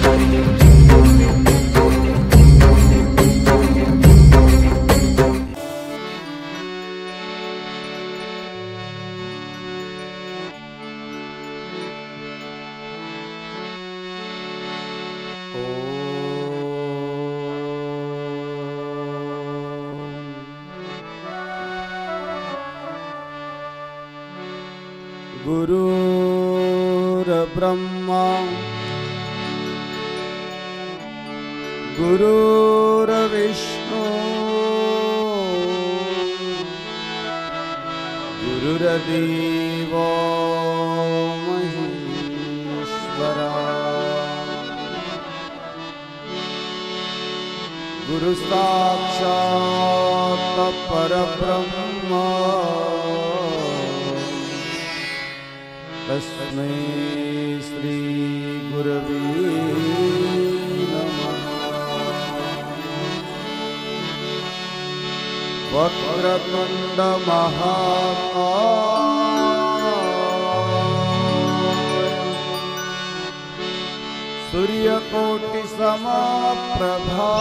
गुरुर्ब्रह्मा गुरुर्विष्णु गुरुर्देवो महेश्वरा गुरु साक्षात् परब्रह्म तस्मै श्री गुरवे नमः। वक्रतुंड महाकाय सूर्यकोटि समप्रभा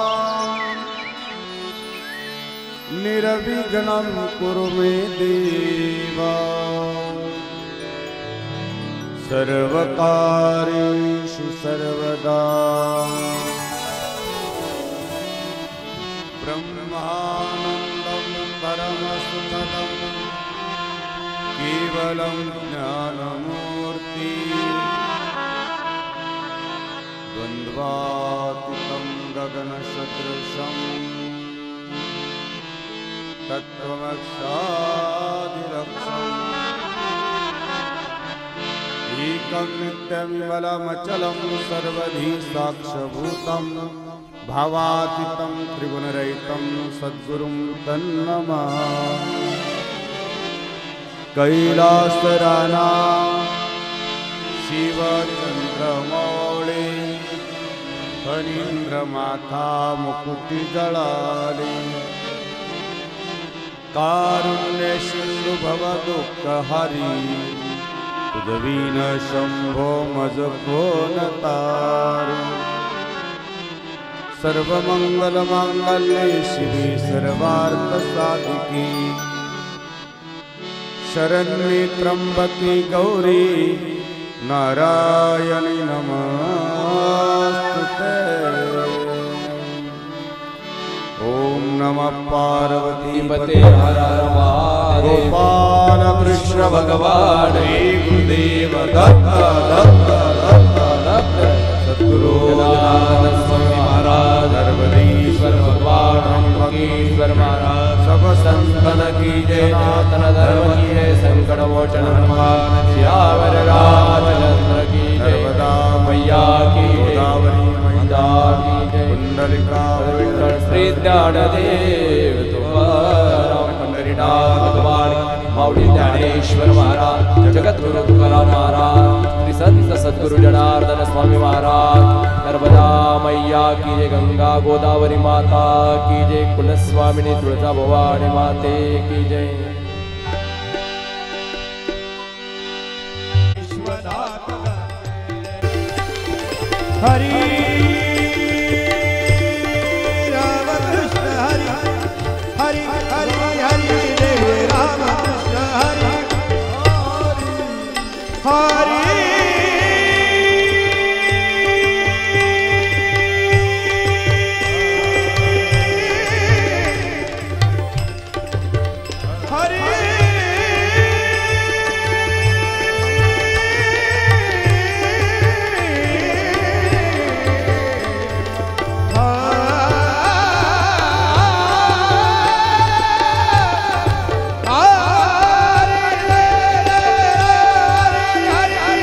निर्विघ्नं कुरु मे देवा सर्वकार्येषु सर्वदा। ब्रह्मानन्दं परमसुखदं केवलं ज्ञानमूर्ति द्वन्द्वातीतं गगनसदृशं तत्त्वमक्षादिलक्ष्यम् एकं नित्यमचलं सर्वधि साक्षभूतं भावातीतं त्रिगुणरहितं सद्गुरुं तन्नमामि। कैलासराना शिवचन्द्रमौळे फणीन्द्रमाथा मुकुटिजलाले कारुण्यसिन्धु भवदुःखहरि तुझवीन शंभो मज कोण तारे। सर्वमंगलमांगल्ये शिवे सर्वार्थसाधिके शरण्ये त्र्यंबके गौरी नारायणी नमोस्तुते। ओम नमः पार्वती पते हर हर महादेव। गोपाल कृष्ण भगवान गुरुदेव दत्त दत्त दत्त दत्त। सद्गुरु जनार्दन स्वामी महाराज धर्मधीश्वर भगवान ईश्वर महाराज सब संतन की जय। सनातन धर्म की जय। संकट मोचन हनुमान सियावर रामचंद्र की जय। नर्मदा मैया की गोदावरी मैया की जय। कुंडलिका श्री ज्ञानदेव तुकाराम पंढरीनाथ भगवान माऊली ज्ञानेश्वर महाराज जगद्गुरु तुकाराम महाराज श्री संत सद्गुरु जनार्दन स्वामी महाराज नर्मदा मैया की जय। गंगा गोदावरी माता की जय। कुलस्वामिनी तुळजा भवानी माते की जय। हरि हरि हरि हरि देव राम कृष्ण हरि हरि हरि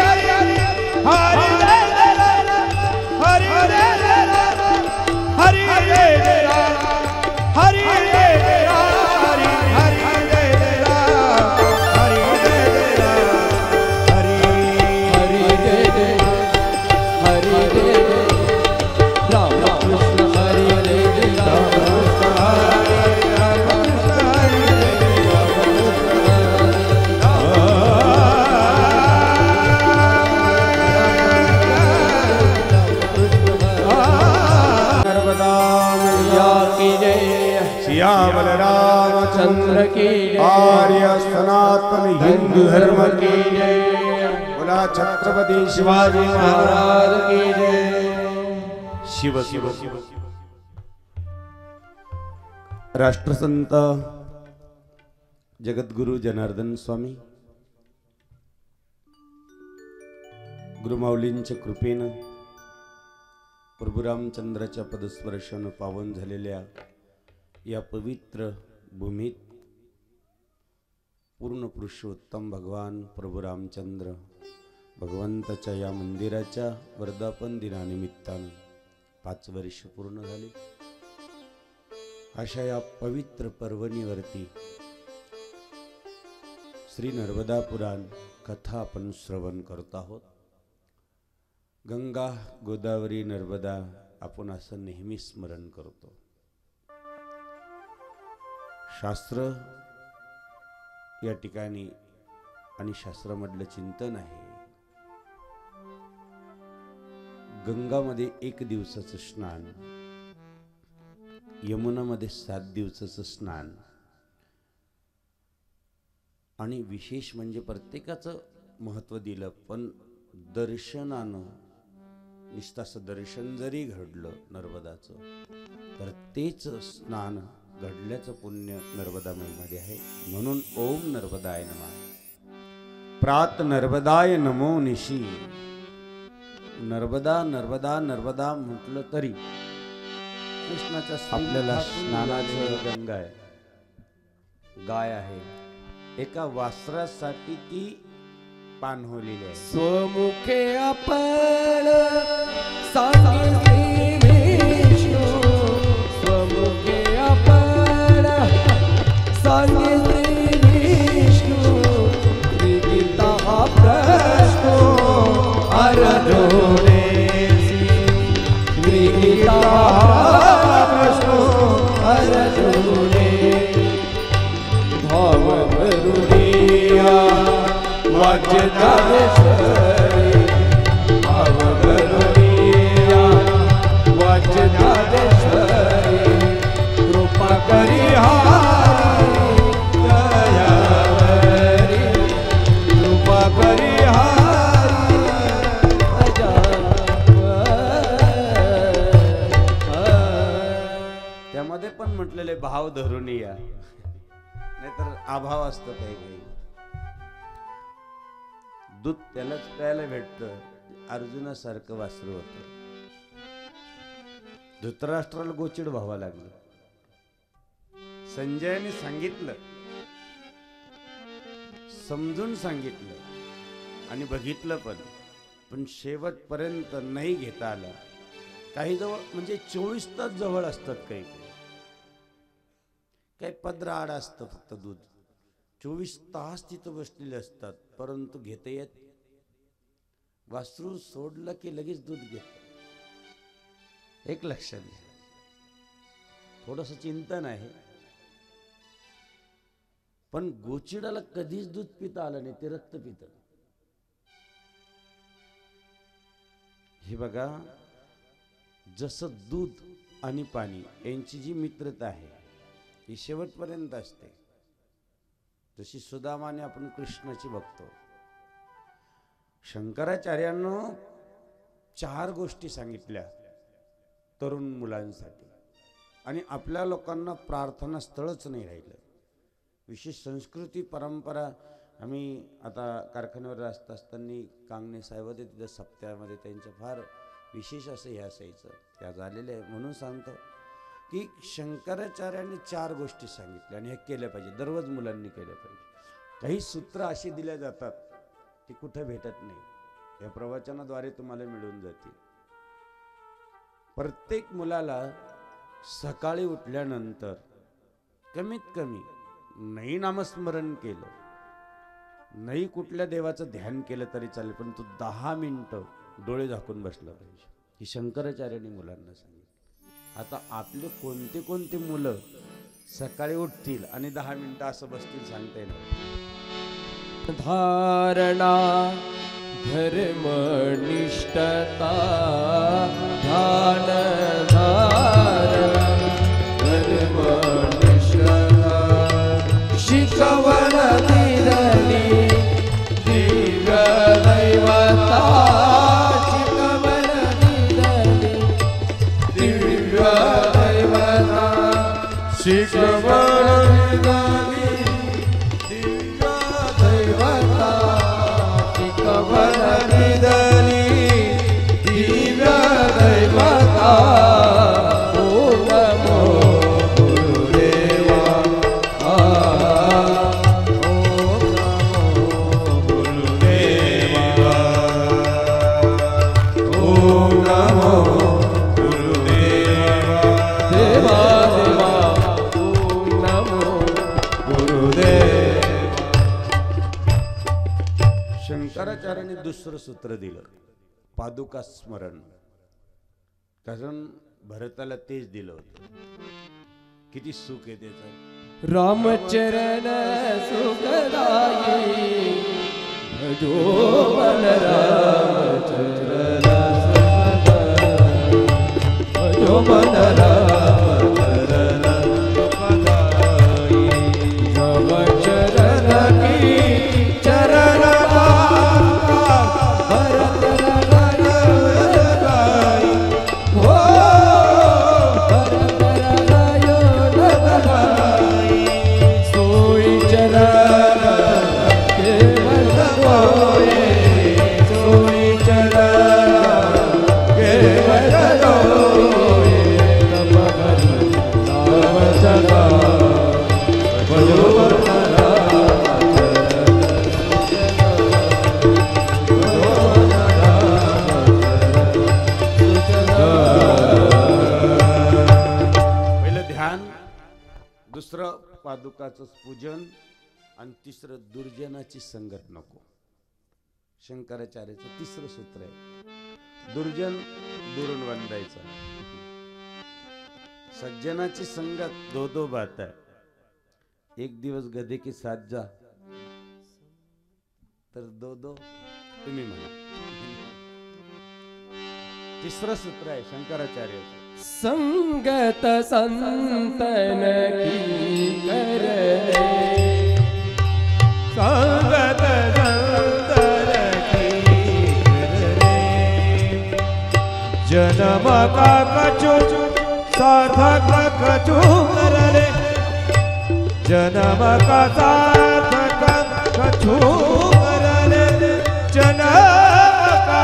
सियावर रामचंद्र की आर्य सनातन हिंदू धर्म की जय। बोला छत्रपति शिवाजी महाराज की जय। शिव शिव शिव। राष्ट्रसंत जगद्गुरु जनार्दन स्वामी गुरुमाऊलींच्या कृपेनं प्रभू रामचंद्राच्या पदस्पर्शानं पावन झालेल्या या पवित्र भूमीत पूर्ण पुरुषोत्तम भगवान प्रभू रामचंद्र भगवंताच्या या मंदिराच्या वर्धापन दिनानिमित्तानं 5 वर्ष पूर्ण झाली। अशा या पवित्र पर्वणीवरती श्री नर्मदा पुराण कथा आपण श्रवण करत आहोत। गंगा गोदावरी नर्मदा आपण असं नेहमी स्मरण करतो। शास्त्र या ठिकाणी आणि शास्त्रामधलं चिंतन आहे। गंगामध्ये 1 दिवसाचं स्नान, यमुनामध्ये 7 दिवसाचं स्नान आणि विशेष म्हणजे प्रत्येकाचं महत्त्व दिलं, पण दर्शनानं निस्ताचं दर्शन जरी घडलं नर्मदाचं तर तेच स्नान घडल्याचं पुण्य नर्मदामयीमध्ये आहे। म्हणून ओम नर्मदाय नमः। प्रात नर्मदाय नमो निशी। नर्मदा नर्मदा नर्मदा म्हटलं तरी कृष्णाच्या आपल्याला स्नानाचं गंगा आहे, गाय आहे, एका वासरासाठी ती पाणवलेली आहे। स्वमुखे आपण सांगितले विष्णू, स्वमुखे आपण सांगितले विष्णू, गीता हा प्रश्न अर्जुने गीता हा प्रश्न अर्जुने भाव करुणिया वाचनादेश्वरी भाव करुणिया वाचनादेश्वरी कृपा करी हारी दयावरी कृपा करी हारी त्यामध्ये पण म्हटलेले भाव धरून या, नाहीतर अभाव असतो काही काही। दूध त्यालाच प्यायला भेटतं, अर्जुनासारखं वासरू होतं। धृतराष्ट्राला गोचिड व्हावं लागलं। संजयाने सांगितलं, समजून सांगितलं आणि बघितलं पण शेवटपर्यंत नाही घेता आला। काही जवळ म्हणजे 24 तास जवळ असतात, काही काही पदरा आड असतं फक्त दूध। 24 तास तिथं बसलेले असतात, परंतु घेता येत। वासरू सोडलं की लगेच दूध घेत। एक लक्षात घ्या, थोडंसं चिंतन आहे, पण गोचिडाला कधीच दूध पिता आलं नाही, ते रक्त पितं। हे बघा, जसं दूध आणि पाणी यांची जी मित्रता आहे ही शेवटपर्यंत असते, जशी सुदामाने आपण कृष्णाची बघतो। शंकराचार्यांनो 4 गोष्टी सांगितल्या तरुण मुलांसाठी, आणि आपल्या लोकांना प्रार्थना स्थळच नाही राहिलं। विशेष संस्कृती परंपरा, आम्ही आता कारखान्यावर असत असताना कांगणे साहेब होते, तिथं सप्त्यामध्ये त्यांचं फार विशेष असं हे असायचं, त्या झालेलं आहे। म्हणून सांगतो की शंकराचार्यांनी 4 गोष्टी सांगितल्या आणि हे केल्या पाहिजे, दररोज मुलांनी केल्या पाहिजे। काही सूत्र अशी दिल्या जातात ती कुठे भेटत नाही, या प्रवचनाद्वारे तुम्हाला मिळून जातील। प्रत्येक मुलाला सकाळी उठल्यानंतर कमीत कमी नाही नामस्मरण केलं, नाही कुठल्या देवाचं ध्यान केलं तरी चालेल, पण तू 10 मिनिटं डोळे झाकून बसला पाहिजे। ही शंकराचार्यांनी मुलांना सांगितलं। आता आपले कोणते कोणते मुलं सकाळी उठतील आणि 10 मिनिटं असं बसतील सांगता येणार। धारणा धर्मनिष्ठता ध्यान धारणा धर्मनिष्ठता शिखवर निघाली दिव्य दैवता शिखवर निघाली दिव्य दैवता ओम नमो गुरुदेवा ओम नमो गुरुदेवा ओम नमो गुरुदेवा देवा देवा ओम नमो गुरुदेवा. शंकराचार्यांनी दुसरं सूत्र दिलं पादुका स्मरण. कारण भरताला तेच दिलं होतं. किती सुख आहे त्याचं. रामचरण सुखदाई भजो मन रामचरण सुखदाई भजो मन रामचरण सुखदाई जब चरण की चरण पादुकाचं पूजन आणि तिसरं दुर्जनाची संगत नको. शंकराचार्याचं तिसरं सूत्र आहे दुर्जन दुरून वंदायचा. सज्जनाची संगत दो दो बात है. एक दिवस गधे के साथ जा तर दो दो तुम्ही म्हणा. तिसरं सूत्र आहे शंकराचार्याचं संगत संतन की करे संगत संतन की करे जन्म का कछु साधक कछु करले जन्म का साधक कछु करले जन्म का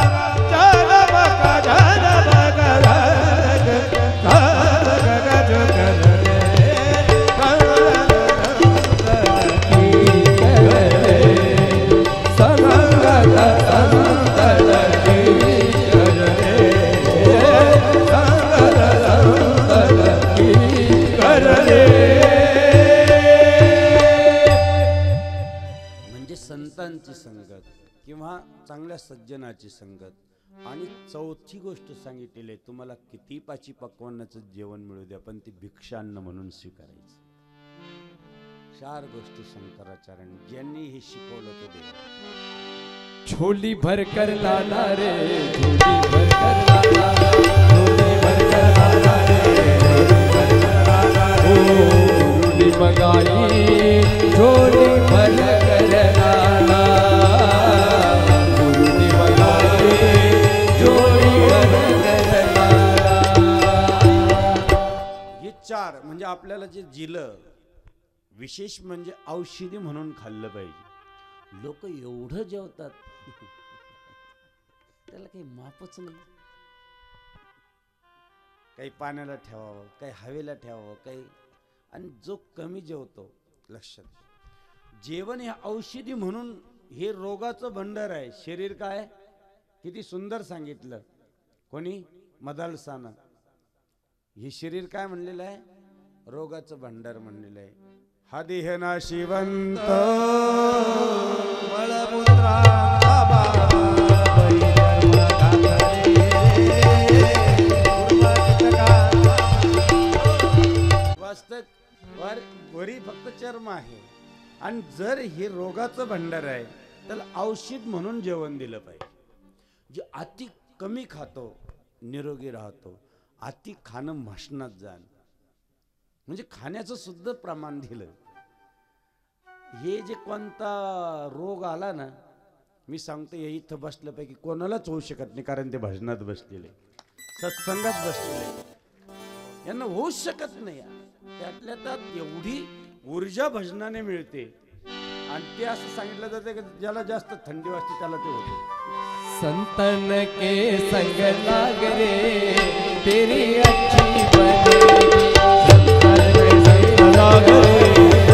संतांची संगत किंवा चांगल्या सज्जनाची संगत. आणि चौथी गोष्ट सांगितलेली आहे तुम्हाला किती पाची पक्वानाचं जेवण मिळू द्या पण ती भिक्षान्न म्हणून स्वीकारायचं. 4 गोष्टी शंकराचार्यांनी ज्यांनी हे शिकवलं ते देव. झोली भर कर लाना रे झोली भर कर लाना झोली भर कर लाना रे झोली भर कर लाना ओ झोली मगाई झोली भर कर लाना झोली मगाई झोली भर कर लाना. हे 4 म्हणजे आपल्याला जे जिलं विशेष म्हणजे औषधी म्हणून खाल्लं पाहिजे. लोक एवढं जेवतात त्याला काही मापच नाही. काही पाण्याला ठेवावं काही हवेला ठेवावं काही. आणि जो कमी जेवतो लक्षात जेवण हे औषधी म्हणून हे रोगाचं भंडार आहे. शरीर काय किती सुंदर सांगितलं कोणी मदालसानं. हे शरीर काय म्हणलेलं आहे रोगाचं भंडार म्हणलेलं आहे. हा देह नाशिवंत वास्तव वरी फक्त चर्म आहे. आणि जर हे रोगाचं भंडार आहे त्याला औषध म्हणून जेवण दिलं पाहिजे. जे अति कमी खातो निरोगी राहतो. अति खाणं म्हसनात जाण म्हणजे खाण्याचं सुद्धा प्रमाण दिलं. हे जे कोणता रोग आला ना मी सांगतो हे इथं बसल्यापैकी कोणालाच होऊ शकत नाही कारण ते भजनात बसलेले सत्संगात बसलेले. यांना होऊच शकत नाही. त्यातल्या त्यात एवढी ऊर्जा भजनाने मिळते आणि ते असं सांगितलं जातं की ज्याला जास्त थंडी वाजते त्याला ते होते. संतन के संग लाग रे तेरी अच्छी बनेगी, संतन के संग लाग रे.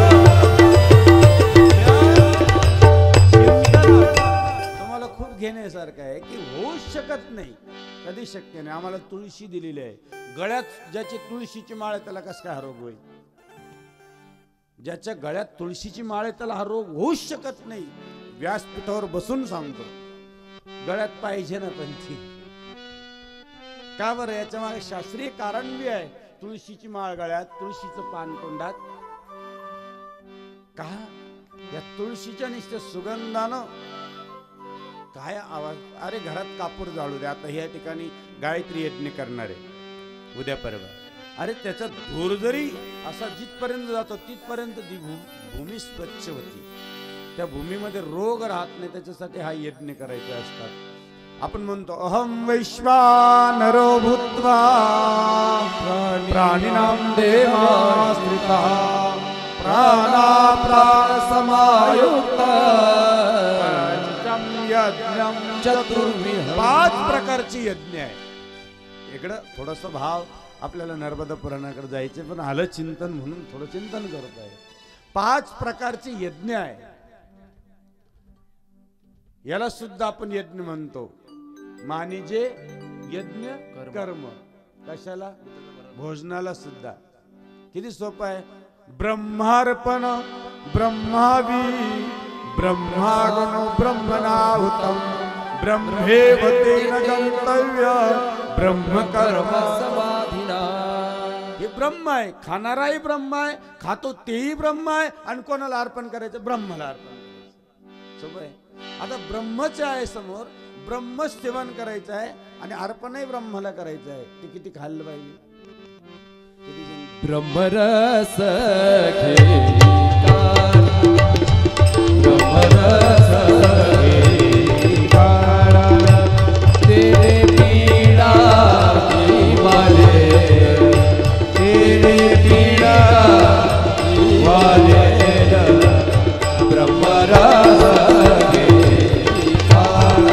तुम्हाला खूप घेण्यासारखं आहे की होऊच शकत नाही, कधी शक्य नाही. आम्हाला तुळशी दिलेली आहे, गळ्यात ज्याची तुळशीची माळ आहे त्याला कसं काय हा रोग होईल? ज्याच्या गळ्यात तुळशीची माळ आहे त्याला हा रोग होऊच शकत नाही. व्यासपीठावर बसून सांगतो, गळ्यात पाहिजे ना पण ती का बरं? याच्या मागे शास्त्रीय कारण बी आहे. तुळशीची माळ गळ्यात, तुळशीचं पान तोंडात, का या तुळशीच्या निश्चित सुगंधानं काय आवाज. अरे घरात कापूर जाळू दे. आता ह्या ठिकाणी गायत्री यज्ञ करणार आहे उद्या परवा. अरे त्याचा धूर जरी असा जिथपर्यंत जातो तिथपर्यंत ती भूमी स्वच्छ होती. त्या भूमीमध्ये रोग राहत नाही, त्याच्यासाठी हा यज्ञ करायचे असतात. आपण म्हणतो अहम वैश्वानरो भूत्वा प्राणिनां देहाश्रिता प्राणा प्राण समायुक्त यज्ञम चतुर्विध. 5 प्रकारची यज्ञ आहे. इकडं थोडस भाव आपल्याला नर्मदा पुराणाकडे जायचे, पण आलं चिंतन म्हणून थोडं चिंतन करत आहे. 5 प्रकारचे यज्ञ आहे. याला सुद्धा आपण यज्ञ म्हणतो. मानिजे यज्ञ कर्म. कशाला? भोजनाला सुद्धा. किती सोपं आहे. ब्रह्मार्पण ब्रह्मावी ब्रह्मागनो ब्रह्मणाहुतम ब्रह्मेव तेन गंतव्य ब्रह्म कर्म समाधिना. हे ब्रह्म आहे, खाणाराही ब्रह्म आहे, खातो तेही ब्रह्म आहे, आणि कोणाला अर्पण करायचं? ब्रह्माला अर्पण करायचं. सोपं आहे. आता ब्रह्मच आहे समोर, ब्रह्मच सेवन करायचं आहे आणि अर्पणही ब्रह्माला करायचं आहे. ते किती खाल्लं पाहिजे? ब्रह्मरस घेईकार, ब्रह्मरस घेईकार, तेरे पीड़ा की वाले, तेरे पीड़ा की वाले, ब्रह्मरस घेईकार.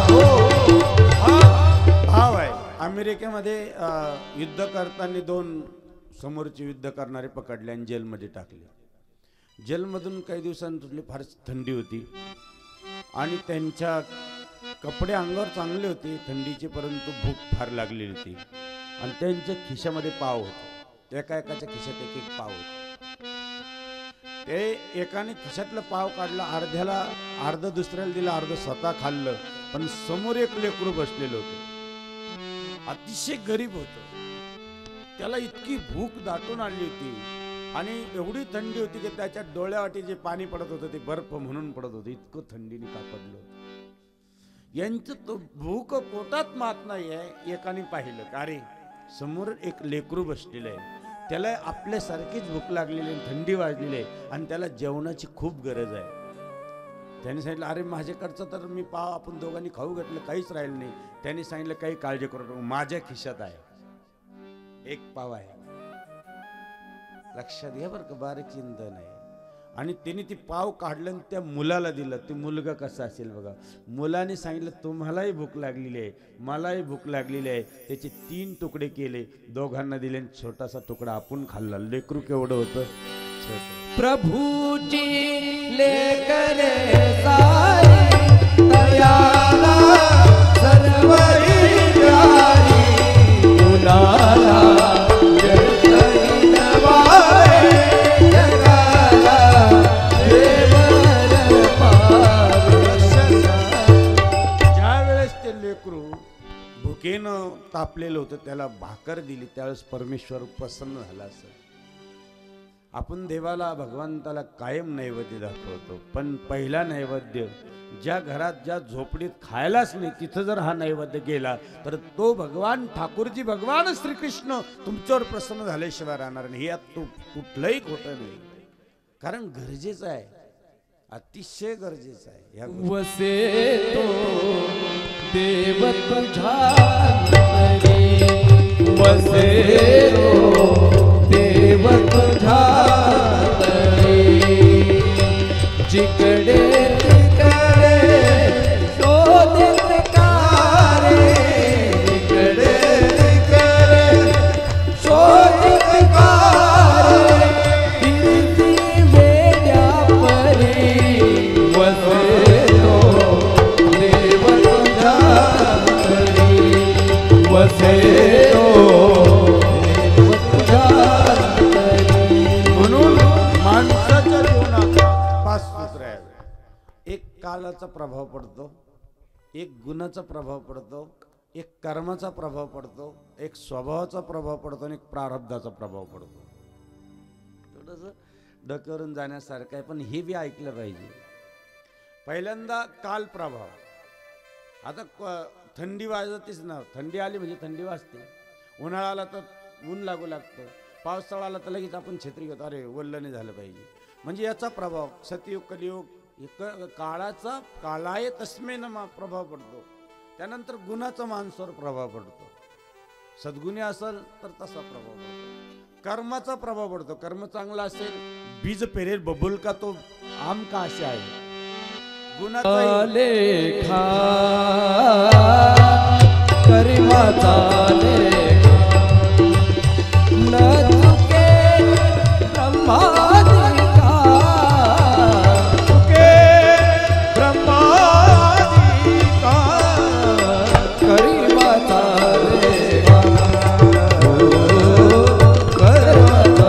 भाव आहे. अमेरिकेमध्ये युद्ध करताना 2 समोरचे युद्ध करणारे पकडले आणि जेलमध्ये टाकले. जेलमधून काही दिवसांनी तुटले. फारच थंडी होती आणि त्यांच्या कपडे अंगावर चांगले होते थंडीचे, परंतु भूक फार लागलेली होती आणि त्यांच्या खिशामध्ये पाव होते. एका एकाच्या खिशात एक एक पाव होते. ते एकाने खिशातलं पाव काढलं, अर्ध्याला अर्ध दुसऱ्याला दिलं, अर्ध स्वतः खाल्लं. पण समोर एक लेकरू बसलेलं होतं, अतिशय गरीब होतं. त्याला इतकी भूक दाटून आणली होती आणि एवढी थंडी होती की त्याच्या डोळ्यावाटी जे पाणी पडत होतं ते बर्फ म्हणून पडत होतं. इतकं थंडीने कापडलं होतं. यांचं तो भूक पोटात मात नाही आहे. एकाने पाहिलं, अरे समोर एक लेकरू बसलेलं आहे, त्याला आपल्यासारखीच भूक लागलेली आहे, थंडी वाजलेली आहे आणि त्याला जेवणाची खूप गरज आहे. त्याने सांगितलं, अरे माझ्याकडचं तर मी पाव आपण दोघांनी खाऊ घातलं, काहीच राहिलं नाही. त्याने सांगितलं, काही काळजी करू नको, माझ्या खिशात आहे एक पाव आहे. लक्षात घ्या बरं का, बारीक चिंतन आहे. आणि त्याने ती पाव काढलं आणि त्या मुलाला दिलं. ते मुलगा कसा असेल बघा. मुलाने सांगितलं, तुम्हालाही भूक लागलेली आहे, मलाही भूक लागलेली आहे. त्याचे 3 तुकडे केले, दोघांना दिले, छोटासा तुकडा आपण खाल्ला. लेकरू केवढं होतं, छोटं. प्रभुजी लेकर सारी दयाला सर्वरी प्यारी मुलाला जगतही नवाए जगाला देवर पावे. ज्या वेळेस ते लेकरू भुकेनं तापलेलं होतं, त्याला भाकर दिली, त्यावेळेस परमेश्वर प्रसन्न झाला. असं आपण देवाला, भगवंताला कायम नैवेद्य दाखवतो, पण पहिला नैवेद्य ज्या घरात, ज्या झोपडीत खायलाच नाही, तिथं जर हा नैवेद्य गेला तर तो भगवान ठाकूरजी, भगवान श्रीकृष्ण तुमच्यावर प्रसन्न झाल्याशिवाय राहणार नाही. यात तो कुठलंही खोटं नाही. कारण गरजेचं आहे, अतिशय गरजेचं आहे. या वसे तो देव तुझा अंतरी, वसे तो म्हणून माणसाच्या जीवनात 5 सूत्र आहेत. एक कालाचा प्रभाव पडतो, एक गुणाचा प्रभाव पडतो, एक कर्माचा प्रभाव पडतो, एक स्वभावाचा प्रभाव पडतो आणि एक प्रारब्धाचा प्रभाव पडतो. थोडंसं डोक्यावरून जाण्यासारखं आहे, पण हे बी ऐकलं पाहिजे. पहिल्यांदा काल प्रभाव. आता थंडी वाजतेच ना, थंडी आली म्हणजे थंडी वाजते. उन्हाळा आला तर ऊन लागू लागतं, पावसाळा आला तर लगेच आपण छत्री घेतो, अरे ओल्लं नाही झालं पाहिजे. म्हणजे याचा प्रभाव सतयुग कलियुग काळाचा काळाय तस्मे न प्रभाव पडतो. त्यानंतर गुणाचा माणसावर प्रभाव पडतो. सद्गुणी असेल तर तसा प्रभाव पडतो. कर्माचा प्रभाव पडतो. कर्म चांगला असेल, बीज पेरेल बबुल का तो आम का असे आहे. गुणाचा लेखा कर्माचा लेखा न चुके ब्रह्माधिकार, चुके ब्रह्माधिकार. कर्माचा लेखा कर्माचा.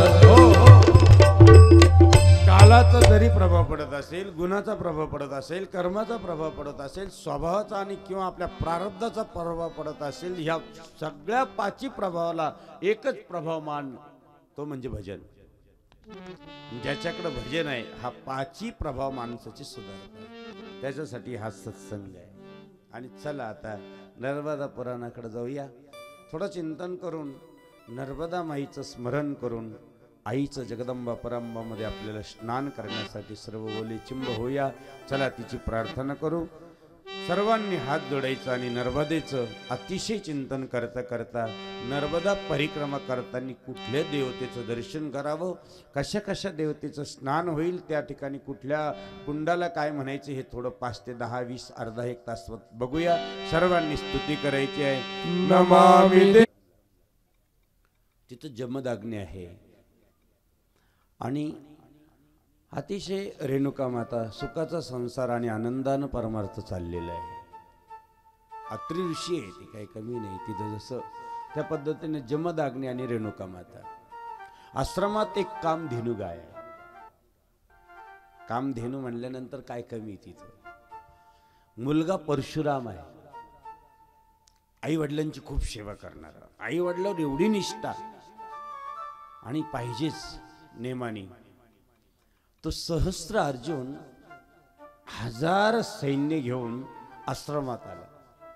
कालाचा जरी प्रभाव पडत असेल, गुणाचा प्रभाव पडत असेल, कर्माचा प्रभाव पडत असेल, स्वभावाचा आणि किंवा आपल्या प्रारब्धाचा प्रभाव पडत असेल, ह्या सगळ्या 5 प्रभावाला एकच प्रभाव मान, तो म्हणजे भजन. ज्याच्याकडे भजन आहे, हा 5 प्रभाव माणसाची सुधारतात. त्याच्यासाठी हा सत्संग आहे. आणि चला आता नर्मदा पुराणाकडे जाऊया. थोडं चिंतन करून नर्मदा माईचं स्मरण करून आईचं जगदंबा परांबामध्ये आपल्याला स्नान करण्यासाठी सर्व ओले चिंब होऊया. चला तिची प्रार्थना करू. सर्वांनी हात जोडायचं आणि नर्मदेचं अतिशय चिंतन करता करता नर्मदा परिक्रमा करताना कुठल्या देवतेचं दर्शन करावं, कशा कशा देवतेचं स्नान होईल, त्या ठिकाणी कुठल्या कुंडाला काय म्हणायचं, हे थोडं 5 ते 10, 20, अर्धा 1 तास बघूया. सर्वांनी स्तुती करायची आहे. नमामि देवी. तिथं जमदाग्नी आहे आणि अतिशय रेणुका माता सुखाचा संसार आणि आनंदानं परमार्थ चाललेला आहे. अत्री ऋषी आहे, ती काही कमी नाही. तिथं जसं त्या पद्धतीने जमदाग्नी आणि रेणुका माता. आश्रमात एक कामधेनू गाय आहे. कामधेनू म्हणल्यानंतर काय कमी तिथं. मुलगा परशुराम आहे, आई वडिलांची खूप सेवा करणारा, आई वडिलांवर एवढी निष्ठा आणि पाहिजेच नेमानी. तो सहस्त्र अर्जुन 1000 सैन्य घेऊन आश्रमात आला.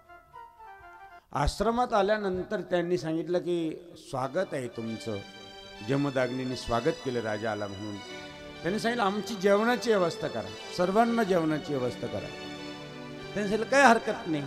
आश्रमात आल्यानंतर त्यांनी सांगितलं की स्वागत आहे तुमचं. जमदाग्नीने स्वागत केलं राजा आला म्हणून. त्यांनी सांगितलं आमची जेवणाची व्यवस्था करा, सर्वांना जेवणाची व्यवस्था करा. त्यांनी सांगितलं काय हरकत नाही.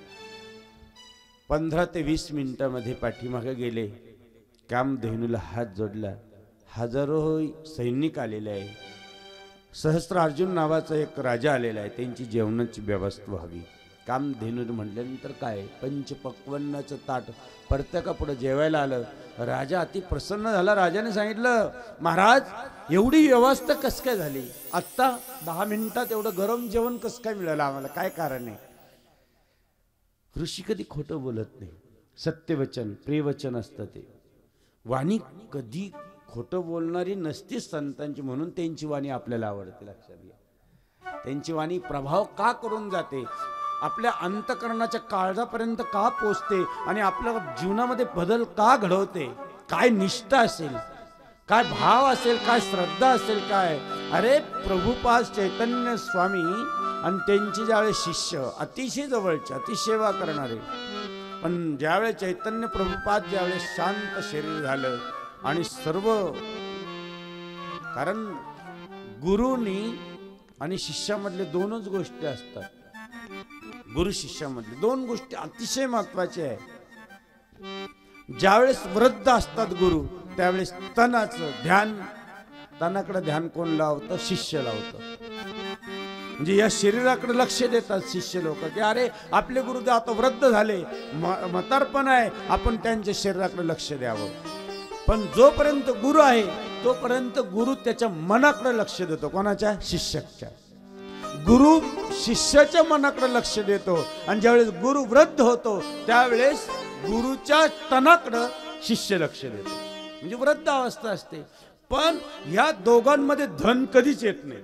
15 ते 20 मिनिटामध्ये पाठीमागे गेले. कामधेनूला हात जोडला. हजारो सैनिक आलेले आहे. सहस्त्र अर्जुन नावाचा एक राजा आलेला आहे, त्यांची जेवणाची व्यवस्था व्हावी. कामधेनू म्हटल्यानंतर काय, पंचपक्वान्नाचं ताट प्रत्येका पुढे जेवायला आलं. राजा अति प्रसन्न झाला. राजाने सांगितलं महाराज एवढी व्यवस्था कस काय झाली, आत्ता 10 मिनिटात एवढं गरम जेवण कस काय मिळालं आम्हाला, काय कारण आहे. ऋषी कधी खोटं बोलत नाही, सत्यवचन प्रियवचन असतं ते. वाणी कधी खोटं बोलणारी नसतीच संतांची, म्हणून त्यांची वाणी आपल्याला आवडते. लक्षात घ्या, त्यांची वाणी प्रभाव का करून जाते, आपल्या अंतकरणाच्या काळजापर्यंत का पोचते आणि आपल्या जीवनामध्ये बदल का घडवते. काय निष्ठा असेल, काय भाव असेल, काय श्रद्धा असेल, काय. अरे प्रभुपाद चैतन्य स्वामी आणि त्यांचे ज्यावेळेस शिष्य अतिशय जवळचे, अतिसेवा करणारे, पण ज्यावेळेस चैतन्य प्रभुपाद ज्यावेळेस शांत शरीर झालं आणि सर्व, कारण गुरुनी आणि शिष्यामधले 2च गोष्टी असतात. गुरु शिष्यामधले 2 गोष्टी अतिशय महत्वाच्या आहे. ज्यावेळेस वृद्ध असतात गुरु, त्यावेळेस तनाचं ध्यान, तनाकडे ध्यान कोण लावतं, शिष्य लावतं. म्हणजे या शरीराकडे लक्ष देतात शिष्य लोक, की अरे आपले गुरु आता वृद्ध झाले, म्हातारपण आहे, आपण त्यांच्या शरीराकडे लक्ष द्यावं. पण जोपर्यंत गुरु आहे तोपर्यंत गुरु त्याच्या मनाकडे लक्ष देतो. कोणाच्या, शिष्याच्या. गुरु शिष्याच्या मनाकडे लक्ष देतो आणि ज्यावेळेस गुरु वृद्ध होतो त्यावेळेस गुरुच्या स्तनाकडं शिष्य लक्ष देतो. म्हणजे वृद्ध अवस्था असते, पण या दोघांमध्ये धन कधीच येत नाही.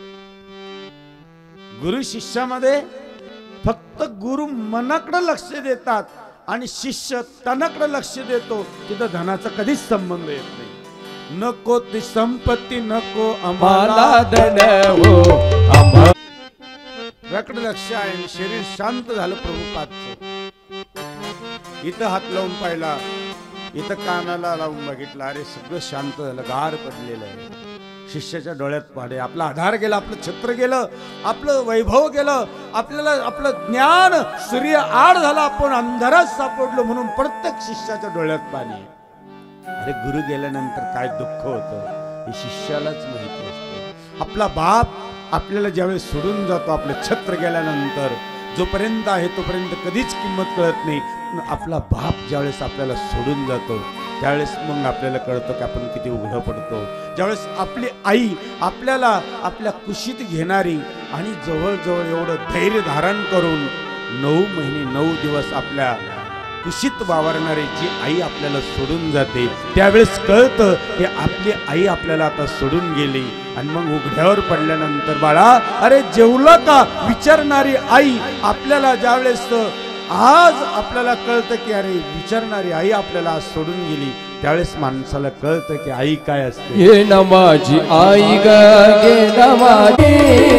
गुरु शिष्यामध्ये फक्त गुरु मनाकडे लक्ष देतात आणि शिष्य तनाकडे लक्ष देतो. तिथं धनाचा कधीच संबंध येत नाही. नको ती संपत्ती नको आम्हाला धन हो आम्हाला. याकडे लक्ष आहे आणि शरीर शांत झालं प्रभुपादचं. इथं हात लावून पाहिला, इथं कानाला लावून बघितलं, अरे सगळं शांत झालं, गार पडलेलं आहे. शिष्याच्या डोळ्यात पाडे, आपला आधार गेला, आपलं छत्र गेलं, आपलं वैभव गेलं, आपल्याला आपलं ज्ञान सूर्य आड झाला, आपण अंधारात सापडलो. म्हणून प्रत्येक शिष्याच्या डोळ्यात पाणी. अरे गुरु गेल्यानंतर काय दुःख होतं हे शिष्यालाच माहिती असतं. आपला बाप आपल्याला ज्यावेळेस सोडून जातो, आपलं छत्र गेल्यानंतर, जोपर्यंत आहे तोपर्यंत कधीच किंमत कळत नाही. आपला बाप ज्यावेळेस आपल्याला सोडून जातो त्यावेळेस मग आपल्याला कळतं की आपण किती उघडं पडतो. ज्यावेळेस आपली आई आपल्याला आपल्या कुशीत घेणारी आणि जवळजवळ एवढं धैर्य धारण करून 9 महिने 9 दिवस आपल्या कुशीत वावरणारी जी आई आपल्याला सोडून जाते, त्यावेळेस कळतं की आपली आई आपल्याला आता सोडून गेली. आणि मग उघड्यावर पडल्यानंतर बाळा अरे जेवला का विचारणारी आई आपल्याला ज्यावेळेस आज आपल्याला कळतं की अरे विचारणारी आई आपल्याला आज सोडून गेली, त्यावेळेस माणसाला कळतं की आई काय असते. ये न माझी आई ग गे न माझी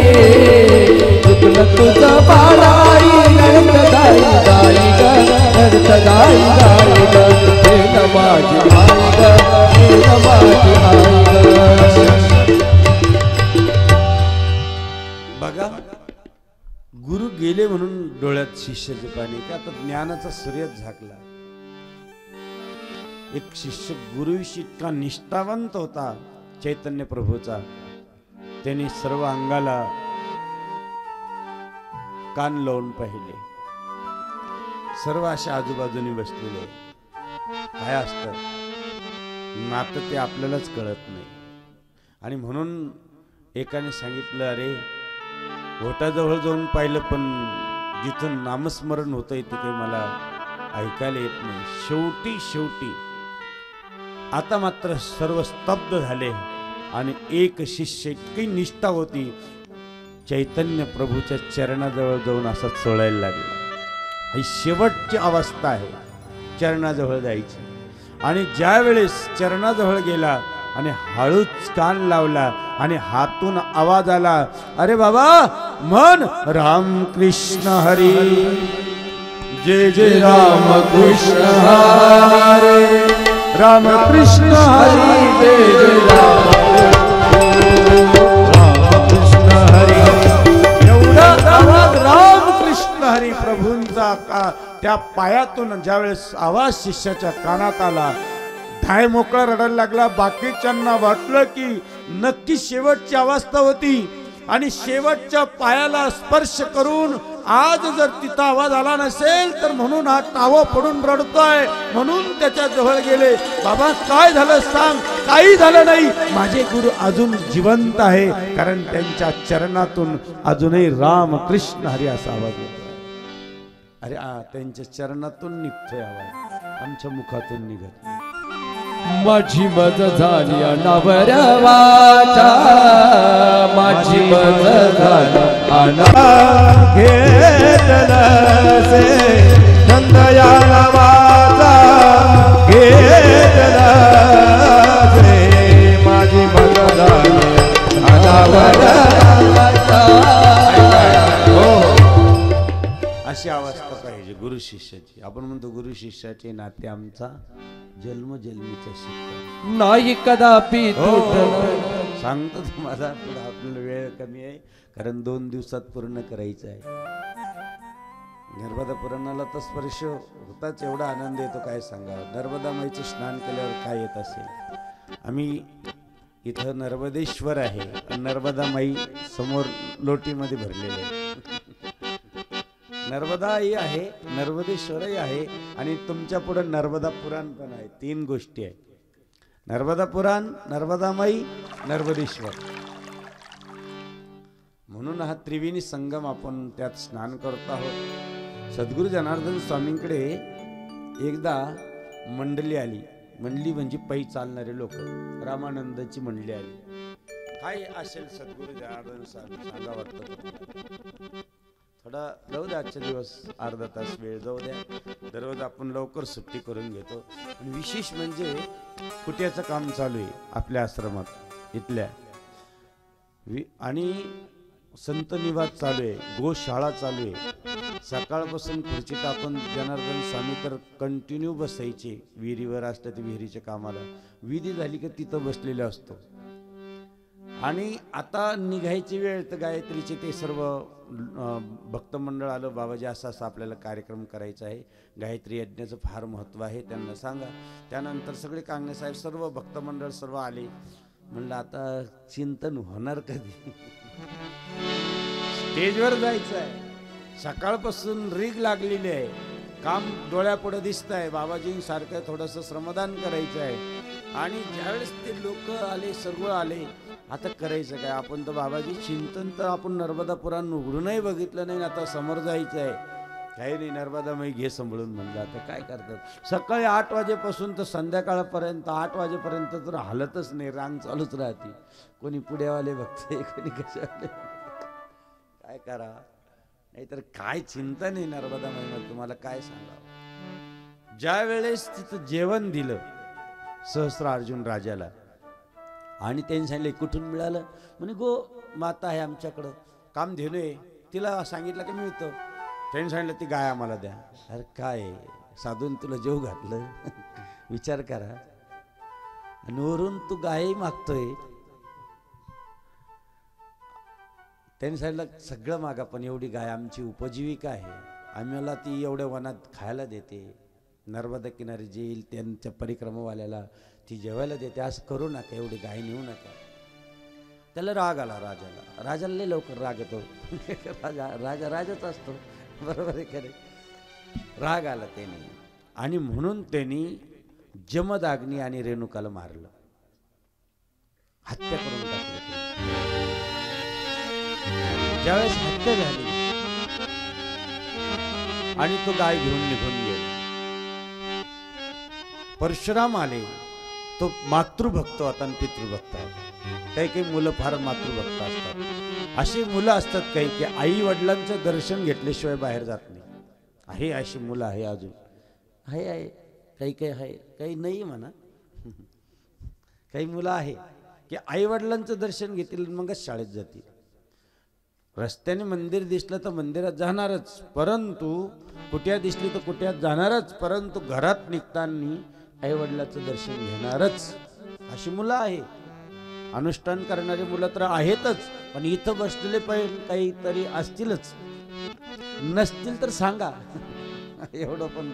चुकलं तुझं बाळाई नडत दाई दाई ग नडत दाई दाई ग. ये न माझी आई ग ये न माझी आई ग. बघा गुरु गेले म्हणून डोळ्यात शिष्याचे पाणी, की आता ज्ञानाचा सूर्यच झाकला. एक शिष्य गुरुविषयी इतका निष्ठावंत होता चैतन्य प्रभूचा, त्यांनी सर्व अंगाला कान लावून पाहिले. सर्व अशा आजूबाजूने बसलेले काय असतं नातं ते आपल्यालाच कळत नाही. आणि म्हणून एकाने सांगितलं, अरे ओटाजवळ जाऊन पाहिलं पण जिथं नामस्मरण होतंय तिथे मला ऐकायला येत नाही. शेवटी आता मात्र सर्व स्तब्ध झाले आणि एक शिष्य इतकी निष्ठा होती, चैतन्य प्रभूच्या चरणाजवळ जाऊन असा चोळायला लागला. ही शेवटची अवस्था आहे चरणाजवळ जायची. आणि ज्या वेळेस चरणाजवळ गेला आणि हळूच कान लावला आणि हातून आवाज आला, अरे बाबा मन राम कृष्ण हरी जय जय राम कृष्ण हरे राम कृष्ण हरी जय जय राम कृष्ण हरी. एवढा आवाज राम कृष्ण हरी प्रभूंचा त्या पायातून ज्यावेळेस आवाज शिष्याच्या कानात आला, धाय मोकळा रडायला लागला. बाकीच्यांना वाटलं की नक्की शेवटची अवस्था होती आणि शेवटच्या पायाला स्पर्श करून आज जर तिथं आवाज आला नसेल तर म्हणून हा टावा पडून रडतोय. म्हणून त्याच्या जवळ गेले, बाबा काय झालं सांग. काही झालं नाही, माझे गुरु अजून जिवंत आहे, कारण त्यांच्या चरणातून अजूनही राम कृष्ण हरी असा आवाज येतोय. अरे त्यांच्या चरणातून निघतोय आवाज, आमच्या मुखातून निघत नाही. माझी मज झाली अनावरवाचा, माझी मज झाली अनावरवाचा. घेतला से नंदया नावाचा, घेतला से माझी मज झाली अनावरवाचा. अशी अवस्था पाहिजे गुरु शिष्याची. आपण म्हणतो गुरु शिष्याचे नाते आमचा जन्मजन्मीचा शिक्का नाही कदापि तुटणार. सांगतो तुम्हाला, आपल्याला वेळ कमी आहे कारण 2 दिवसात पूर्ण करायचं आहे. नर्मदा पुराणाला तर स्पर्श होताच, एवढा आनंद येतो काय सांगावं. नर्मदा माईचं स्नान केल्यावर काय येत असेल. आम्ही इथं नर्मदेश्वर आहे, नर्मदा माई समोर लोटीमध्ये भरलेले आहे. नर्मदाही आहे, नर्मदेश्वरही आहे आणि तुमच्या पुढे नर्मदा पुराण पण आहे. 3 गोष्टी आहेत, नर्मदा पुराण, नर्मदा माई, नर्मदेश्वर. म्हणून हा त्रिवेणी संगम आपण त्यात स्नान करत आहोत. सद्गुरू जनार्दन स्वामींकडे एकदा मंडळी आली. मंडळी म्हणजे पै चालणारे लोक. रामानंदाची मंडळी आली. काय असेल सद्गुरू द्या सांगा वाटतं. थोडा जाऊ द्या, आजच्या दिवस अर्धा तास वेळ जाऊ द्या. दररोज आपण लवकर सुट्टी करून घेतो. आणि विशेष म्हणजे कुट्याचं काम चालू आहे आपल्या आश्रमात इथल्या. आणि संत निवास चालू आहे, गोशाळा चालू आहे. सकाळपासून खुर्ची टाकून जनार्दन स्वामी तर कंटिन्यू बसायचे. विहिरीवर असतं ते विहिरीच्या कामाला. विधी झाली की तिथं बसलेले असतो. आणि आता निघायची वेळ तर गायत्रीचे ते सर्व भक्त मंडळ आलं. बाबाजी असा असा आपल्याला कार्यक्रम करायचा आहे, गायत्री यज्ञाचं फार महत्त्व आहे, त्यांना सांगा. त्यानंतर सगळे कांगणे साहेब सर्व भक्त मंडळ सर्व आले. म्हणलं आता चिंतन होणार कधी. स्टेजवर जायचं आहे. सकाळपासून रीग लागलेली आहे. काम डोळ्यापुढे दिसत आहे. बाबाजींसारखं थोडंसं श्रमदान करायचं आहे. आणि ज्यावेळेस ते लोक आले, सर्व आले, आता करायचं काय. आपण तर बाबाजी चिंतन तर आपण नर्मदा पुराण उघडूनही बघितलं नाही. आता समोर जायचं आहे. काही नाही, नर्मदा मग घे सांभाळून. म्हणलं आता काय करतात. सकाळी 8 वाजेपासून तर संध्याकाळपर्यंत 8 वाजेपर्यंत तर हालतच नाही. रांग चालूच राहते. कोणी पुढेवाले बघते, कोणी कशावाले. काय करा. नाहीतर काय चिंता नाही नर्मदा महिमा. तुम्हाला काय सांगावं. ज्या वेळेस तिथं जेवण दिलं सहस्रार्जुन राजाला आणि त्यांनी सांगितलं कुठून मिळालं. म्हणे गो माता आहे आमच्याकडं, कामधेनू आहे, तिला सांगितलं की मिळतं. त्यांनी सांगितलं ती गाय आम्हाला द्या. अरे काय साधून तुला जेव घातलं. विचार करा. आणि वरून तू गायही मागतोय. त्यांनी सांगितलं सगळं मागा, पण एवढी गाय आमची उपजीविका आहे, आम्हाला ती एवढ्या वनात खायला देते. नर्मदा किनारी जे येईल त्यांच्या परिक्रमावाल्याला ती जेवायला देते. असं करू नका, एवढी गाय नेऊ नका. त्याला राग आला राजाला. राजाला लय लवकर राग येतो. राजाच असतो, बरोबर आहे खरे. राग आला त्याने. आणि म्हणून त्यांनी जमदाग्नी आणि रेणुकाला मारलं, हत्या करून टाकलं. ज्यावेळेस हत्या झाली आणि तो गाय घेऊन निघून गेला. परशुराम आले. तो मातृभक्त होता आणि पितृभक्त होता. काही काही मुलं फार मातृभक्त असतात. अशी मुलं असतात काही की आई वडिलांचं दर्शन घेतल्याशिवाय बाहेर जात नाही. आहे अशी मुलं आहे, अजून आहे काही काही आहे, काही नाही म्हणा. काही मुलं आहे की आई वडिलांचं दर्शन घेतील मगच शाळेत जातील. रस्त्याने मंदिर दिसलं तर मंदिरात जाणारच, परंतु कुट्या दिसली तर कुट्यात जाणारच, परंतु घरात निघताना आई वडिलाचं दर्शन घेणारच. अशी मुलं आहे. अनुष्ठान करणारी मुलं तर आहेतच, पण इथं बसलेले पण काहीतरी असतीलच. नसतील तर सांगा. एवढं पण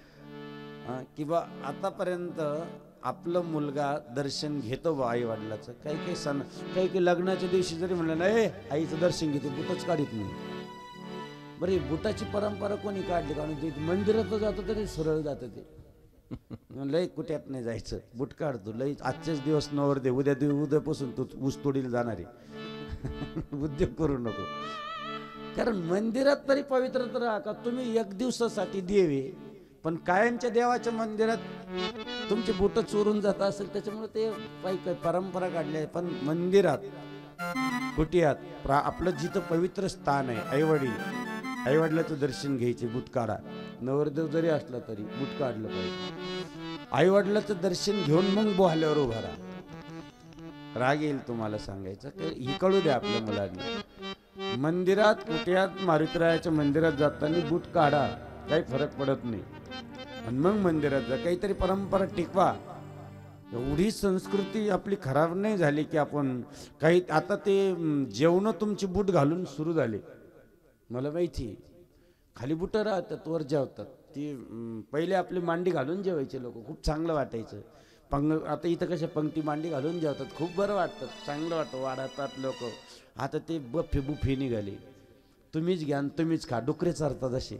बघ किंवा आतापर्यंत आपलं मुलगा दर्शन घेतो बा आई वडिलाचं. काही काही सण, काही काही लग्नाच्या दिवशी जरी म्हणलं नाही आईचं दर्शन घेते, बुटच काढीत नाही. बरं, बुटाची परंपरा कोणी काढली? कारण ते मंदिरात जातो तरी सरळ जातं ते. लय कुठ्यात नाही जायचं, बुट काढतो. लय आजचेच दिवस नवर दे, उद्यापासून तू ऊस तोडील जाणार आहे. उद्योग करू नको. कारण मंदिरात तरी पवित्र तर राहा का. तुम्ही एक दिवसासाठी देवे, पण कायमच्या देवाच्या मंदिरात तुमचे बुट चोरून जात असेल, त्याच्यामुळे ते काही परंपरा काढली आहे. पण मंदिरात कुटियात आपलं जिथं पवित्र स्थान आहे, आई वडिलाचं दर्शन घ्यायचे, बुट काढा. नवरदेव जरी असला तरी बुट काढलं पाहिजे. आई वडिलाचं दर्शन घेऊन मग बोहाल्यावर उभा राहा. राग येईल तुम्हाला सांगायचं, ही कळू द्या आपल्या मुलांना. मंदिरात कुटियात मारुतीरायाच्या मंदिरात जाताना बुट काढा, काही फरक पडत नाही. आणि मग मंदिरात जा, काहीतरी परंपरा टिकवा. एवढी संस्कृती आपली खराब नाही झाली की आपण काही. आता ते जेवण तुमची बूट घालून सुरू झाले. मला माहिती, खाली बुटं राहतात, वर जेवतात. ती पहिले आपली मांडी घालून जेवायचे लोक, खूप चांगलं वाटायचं. आता इथं कशा पंक्ती मांडी घालून जेवतात, खूप बरं वाटतं, चांगलं वाटतं, वाढतात लोक. आता ते बुफे निघाले, तुम्हीच घ्या तुम्हीच खा, डुकरे चारतात असे.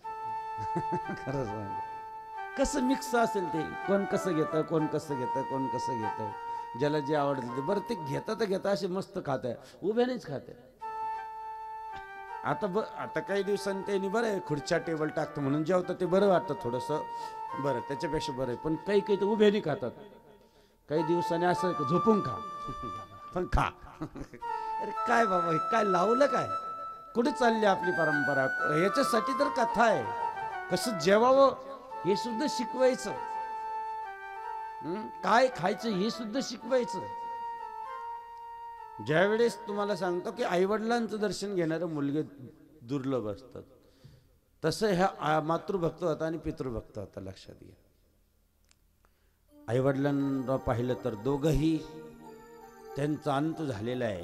खरं सांग, कसं मिक्स असेल ते, कोण कसं घेतं, कोण कसं घेतं, कोण कसं घेतं, ज्याला जे आवडतं ते. बरं, ते घेता तर घेता असे मस्त खात आहे, उभ्यानेच खात आहे. आता काही दिवसांनी त्यांनी बरं आहे खुर्च्या टेबल टाकतं म्हणून जेवतं ते बरं वाटतं थोडंसं बरं त्याच्यापेक्षा बरं आहे. पण काही काही तर उभ्याने खातात, काही दिवसांनी असं झोपून खा पण खा. अरे काय बाबा हे काय लावलं काय, कुठे चालली आपली परंपरा? याच्यासाठी तर कथा आहे, कसं जेवावं हे सुद्धा शिकवायचं, काय खायचं हे सुद्धा शिकवायचं. ज्यावेळेस तुम्हाला सांगतो की आईवडिलांचं दर्शन घेणारे मुलगे दुर्लभ असतात, तसं ह्या मातृभक्त होता आणि पितृभक्त होता. लक्षात घ्या. आईवडिलांना पाहिलं तर दोघंही त्यांचा अंत झालेला आहे.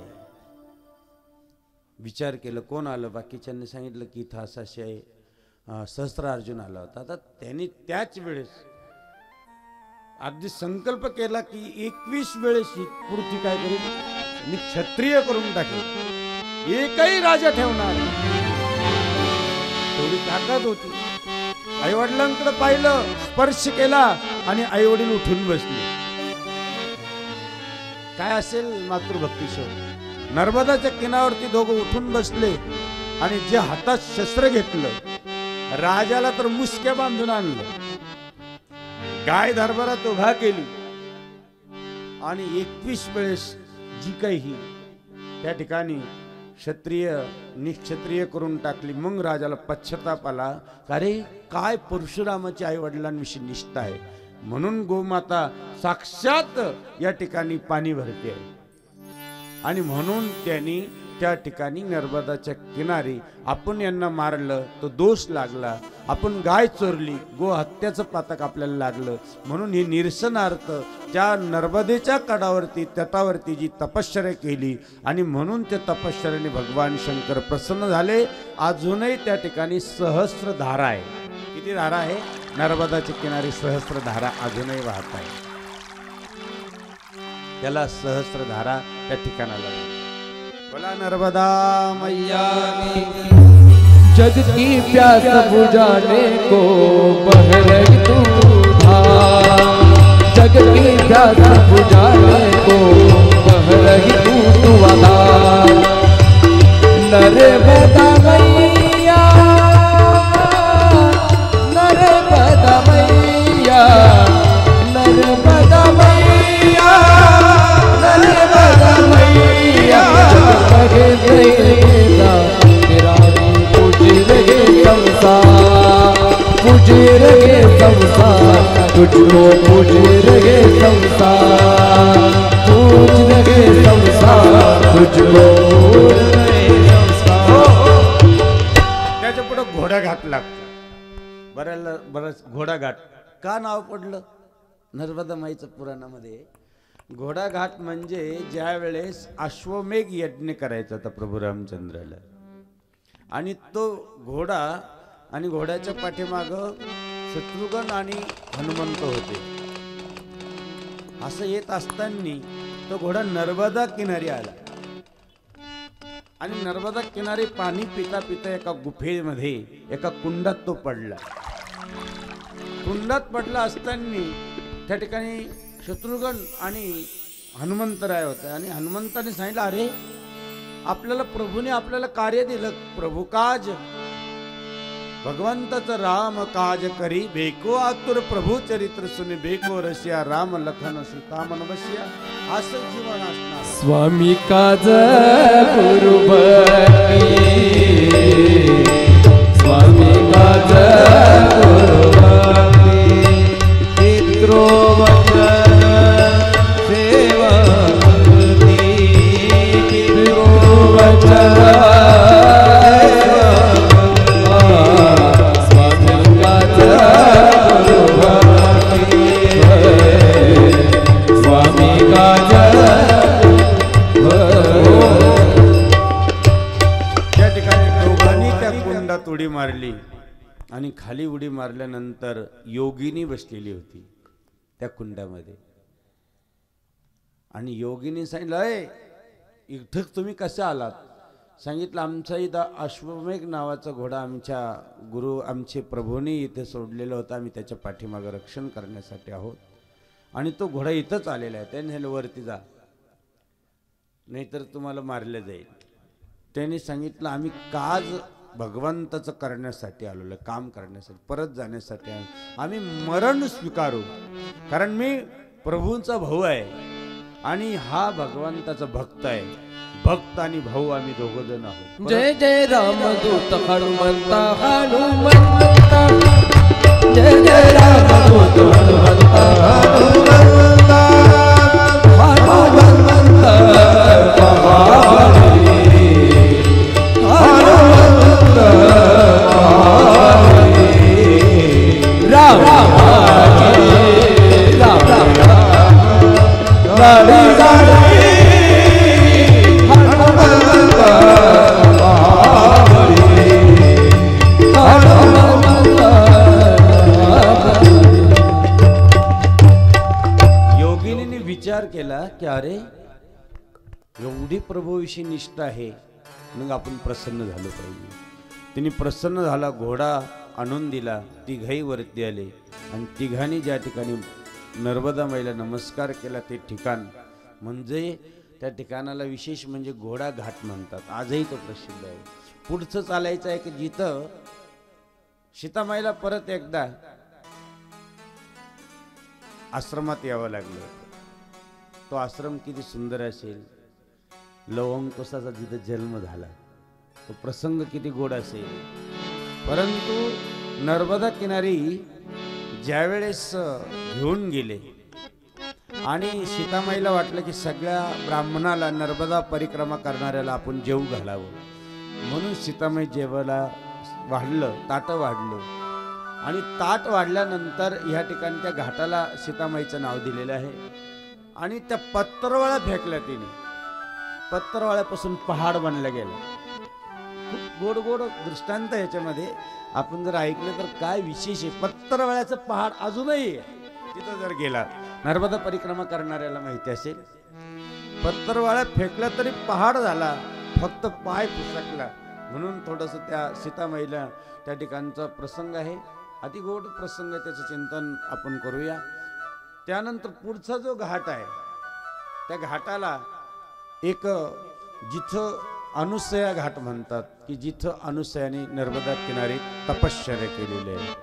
विचार केलं कोण आलं, बाकीच्यांनी सांगितलं की इथं असा सहस्त्रार्जुन आला होता. आता त्यांनी त्याच वेळेस अगदी संकल्प केला की 21 वेळेस ही पूर्ती काय करेल, मी क्षत्रिय करून टाकेल, एकही राजा ठेवणार. थोडी ताकद होती. आईवडिलांकडे पाहिलं, स्पर्श केला आणि आईवडील उठून बसले. काय असेल मातृभक्तीशिवाय. नर्मदाच्या किनाऱ्यावरती दोघं उठून बसले आणि जे हातात शस्त्र घेतलं, राजाला तर मुसक्या बांधून आणलं, गाय दरबारात उभा केली आणि 21 वेळेस जी काही त्या ठिकाणी क्षत्रिय निक्षत्रिय करून टाकली. मग राजाला पश्चाताप आला, अरे काय परशुरामाची आई वडिलांविषयी निष्ठा आहे, म्हणून गोमाता साक्षात या ठिकाणी पाणी भरते आणि म्हणून त्यांनी त्या ठिकाणी नर्मदाच्या किनारी आपण यांना मारलं तो दोष लागला, आपण गाय चोरली, गो हत्याचं पातक आपल्याला लागलं, म्हणून हे निरसनार्थ त्या नर्मदेच्या कडावरती तटावरती जी तपश्चर्या केली आणि म्हणून त्या तपश्चर्याने भगवान शंकर प्रसन्न झाले. अजूनही त्या ठिकाणी सहस्त्र धारा आहे. किती धारा आहे? नर्मदाच्या किनारी सहस्त्र धारा अजूनही वाहत आहे. त्याला सहस्त्र धारा त्या ठिकाणाला. बोला नर्मदा मैया की. जग की प्यास बुझाने को बह रही तू धार, जग की प्यास बुझाने को बह रही तू आधार. नर्मदा मैया, नर्मदा मैया, नर्मदा मैया, नर्मदा मैया. तेरा पूज रहे संसार, पूज रहे संसार, तुझको पूज रहे संसार, पूज रहे संसार, तुझको पूज रहे संसार. त्याच्या पुढे घोडा घाट लागतो. बरंच घोडा घाट का नाव पडलं नर्मदा माईचं पुराणामध्ये? घोडा घाट म्हणजे ज्या वेळेस अश्वमेघ यज्ञ करायचा होता प्रभू रामचंद्राला आणि तो घोडा आणि घोड्याच्या पाठीमाग शत्रुघ्न आणि हनुमंत होते. असं येत असताना तो घोडा नर्मदा किनारी आला आणि नर्मदा किनारी पाणी पिता पिता एका गुफेमध्ये एका कुंडात तो पडला. कुंडात पडला असताना त्या ठिकाणी शत्रुघ्न आणि हनुमंतराय होते आणि हनुमंताने सांगितलं, अरे आपल्याला प्रभूने आपल्याला कार्य दिलं, प्रभू काज भगवंताचं राम काज करी, बेको आतुर प्रभू चरित्र सुनी, बेको रसिया राम लखन सीता मन बसिया. असं जीवन असणार. स्वामी काज गुरुबरी, स्वामी काज गुरुबरी, पितृवचन सेवा भक्ती, पितृवचन स्वामी काज गुरुबरी, स्वामी काज. त्या ठिकाणी दोघांनी त्या कुंडात उडी मारली आणि खाली उडी मारल्यानंतर योगिनी बसलेली होती त्या कुंडामध्ये आणि योगिनी सांगितलं, अय इथं तुम्ही कसे आलात? सांगितलं, आमचा इथं अश्वमेघ नावाचा घोडा आमच्या गुरु आमचे प्रभूंनी इथे सोडलेला होता, आम्ही त्याच्या पाठीमागं रक्षण करण्यासाठी आहोत आणि तो घोडा इथंच आलेला आहे. त्याने वरती जा, नाहीतर तुम्हाला मारलं जाईल. त्यांनी सांगितलं आम्ही काज भगवंताचं करण्यासाठी आलेलो, काम करण्यासाठी, परत जाण्यासाठी आम्ही मरण स्वीकारू, कारण मी प्रभूंचा भाऊ आहे आणि हा भगवंताचा भक्त आहे. भक्त आणि भाऊ आम्ही दोघ जण आहोत. जय जय रामदूत हनुमंता हनुमंता, जय जय रामदूत हनुमंता हनुमंता, हनुमंता महाबली, हनुमंता महाबली. राम राम राम राम गाडी गाडी योगिनीने विचार केला की अरे एवढी प्रभूविषयी निष्ठा आहे, मग आपण प्रसन्न झालो पाहिजे. तिने प्रसन्न झाला, घोडा आणून दिला, तिघाही वरती आले आणि तिघांनी ज्या ठिकाणी नर्मदा माईला नमस्कार केला ते ठिकाण म्हणजे त्या ठिकाणाला विशेष म्हणजे घोडा घाट म्हणतात. आजही तो प्रसिद्ध आहे. पुढचं चालायचं आहे की जिथं सीतामाईला परत एकदा आश्रमात यावं लागलं. तो आश्रम किती सुंदर असेल, लवंकुशाचा जिथं जन्म झाला तो प्रसंग किती गोड असेल. परंतु नर्मदा किनारी ज्यावेळेस घेऊन गेले आणि सीतामाईला वाटलं की सगळ्या ब्राह्मणाला नर्मदा परिक्रमा करणाऱ्याला आपण जेवू घालावं, म्हणून सीतामाई जेवायला वाढलं, ताटं वाढलं आणि ताट वाढल्यानंतर ह्या ठिकाणी त्या घाटाला सीतामाईचं नाव दिलेलं आहे. आणि त्या पत्रवाळ्या फेकल्या तिने, पत्रवाळ्यापासून पहाड बनलं गेलं. खूप गोड गोड दृष्टांत याच्यामध्ये आपण जर ऐकलं तर काय विशेष आहे. पत्रवाळ्याचं पहाड अजूनही तिथं जर गेला, नर्मदा परिक्रमा करणाऱ्याला माहिती असेल, पत्रवाळ्या फेकला तरी पहाड झाला, फक्त पाय पुसकला. म्हणून थोडंसं त्या सीतामाईला त्या ठिकाणचा प्रसंग आहे, अति गोड प्रसंग आहे, त्याचं चिंतन आपण करूया. त्यानंतर पुढचा जो घाट आहे त्या घाटाला एक जिथं अनुसया घाट म्हणतात की जिथं अनुसयाने नर्मदा किनारी तपश्चर्या केलेली आहे.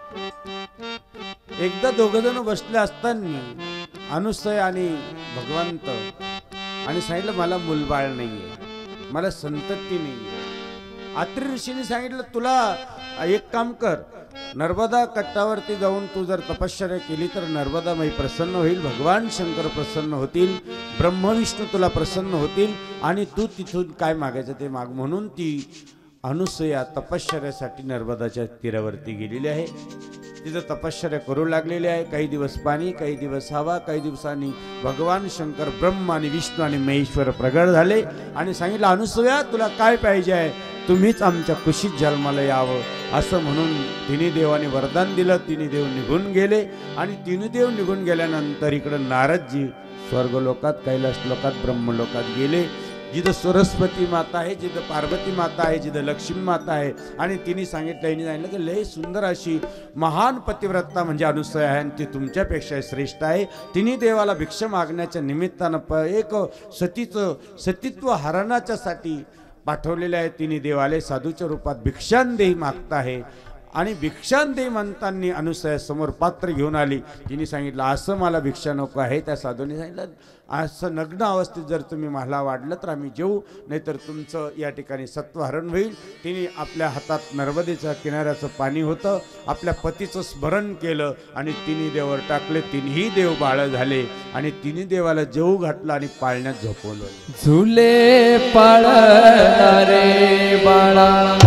एकदा दोघ जण बसले असताना अनुसया आणि भगवंत आणि सांगितलं मला मुलबाळ नाहीये, मला संतती नाहीये. अत्रि ऋषीने सांगितलं तुला एक काम कर, नर्मदा कट्टावरती जाऊन तू जर तपश्चर्या केली तर नर्मदामाई प्रसन्न होईल, भगवान शंकर प्रसन्न होतील, ब्रह्मविष्णू तुला प्रसन्न होतील आणि तू तिथून काय मागायचं ते माग. म्हणून ती अनुसया तपश्चर्यासाठी नर्मदाच्या तीरावरती गेलेली आहे. तिथं तपश्चर्या करू लागलेली आहे. काही दिवस पाणी, काही दिवस हवा, काही दिवसांनी भगवान शंकर ब्रह्म आणि विष्णू आणि महेश्वर प्रगट झाले आणि सांगितलं अनुसया तुला काय पाहिजे आहे, तुम्हीच आमच्या कुशीत जन्माला यावं. असं म्हणून तिन्ही देवाने वरदान दिलं. तिन्ही देव निघून गेले आणि तिन्ही देव निघून गेल्यानंतर इकडं नारदजी स्वर्गलोकात, कैलास लोकात, ब्रह्मलोकात गेले. जिथं सरस्वती माता आहे, जिथं पार्वती माता आहे, जिथं लक्ष्मी माता आहे आणि तिने सांगितलं की लय सुंदर अशी महान पतिव्रता म्हणजे अनुसया आहे आणि ती तुमच्यापेक्षा श्रेष्ठ आहे. तिन्ही देवाला भिक्षा मागण्याच्या निमित्तानं एक सतीत्व हरणाच्यासाठी पाठवलेले आहे. तिने देवालय साधूच्या रूपात भिक्षांदेही मागत आहे आणि भिक्षांदेही म्हणताना अनुसया समोर पात्र घेऊन आली. तिने सांगितलं असं मला भिक्षा नको आहे. त्या साधूने सांगितलं असं नग्न अवस्थेत जर तुम्ही मला वाढलं तर आम्ही जेऊ, नाहीतर तुमचं या ठिकाणी सत्वहरण होईल. तिने आपल्या हातात नर्मदेच्या किनाऱ्याचं पाणी होतं, आपल्या पतीचं स्मरण केलं आणि तिन्ही देवावर टाकले. तिन्ही देव बाळ झाले आणि तिन्ही देवाला जेवू घातलं आणि पाळण्यात झोपवलं. झुले पाळणारे बाळा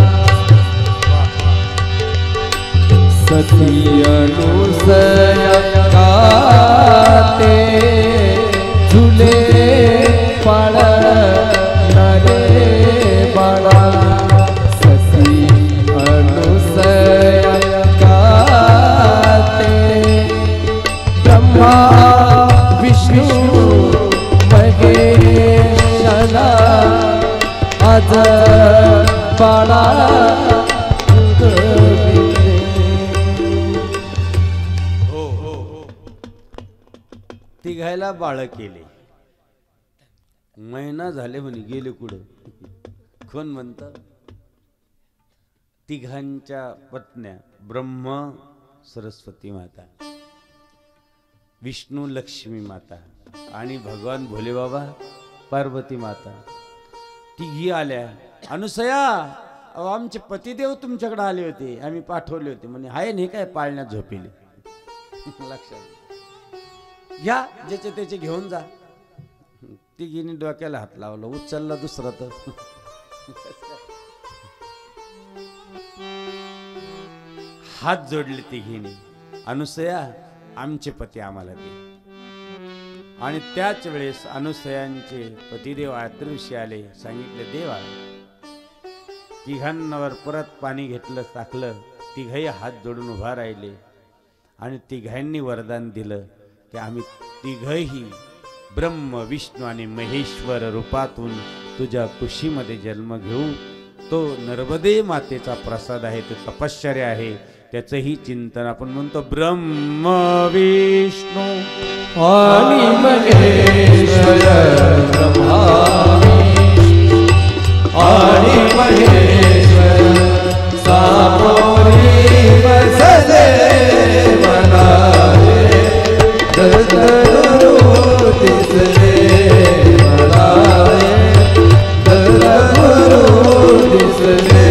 सती अनुसया गाते, झुले पाळणारे बाळा सती अनुसया गाते. ब्रह्मा विष्णू महेशना आज बाळा तिघायला बाळ केले. महिना झाले म्हणे गेले कुठं, कोण म्हणतं? तिघांच्या पत्न्या ब्रह्म सरस्वती माता, विष्णू लक्ष्मी माता आणि भगवान भोले बाबा पार्वती माता, तिघी आल्या. अनुसया, अहो आमचे पतिदेव तुमच्याकडे आले होते, आम्ही पाठवले होते. म्हणे हाय नाही काय पाळण्यात झोपिले. लक्षात घ्या, ज्याचे त्याचे घेऊन जा. तिघींनी डोक्याला हात लावला, उचलला दुसरा तर हात जोडले तिघींनी. अनुसया, आमचे पती आम्हाला दे. आणि त्याच वेळेस अनुसयांचे पतिदेव आदृश्य आले. सांगितले देवा. तिघांवर परत पाणी घेतलं, टाकलं. तिघही हात जोडून उभा राहिले आणि तिघांनी वरदान दिलं की आम्ही तिघही ब्रह्म विष्णू आणि महेश्वर रूपातून तुझ्या कुशीमध्ये जन्म घेऊ. तो नर्मदे मातेचा प्रसाद आहे, तो तपश्चर्या आहे. त्याचंही चिंतन आपण म्हणतो. ब्रह्म विष्णू आणि महेश्वर ब्रह्मा आणि महेश्वर सामोरी बसले मनारे दरदरू दिसले मनारे दरदरू दिसले.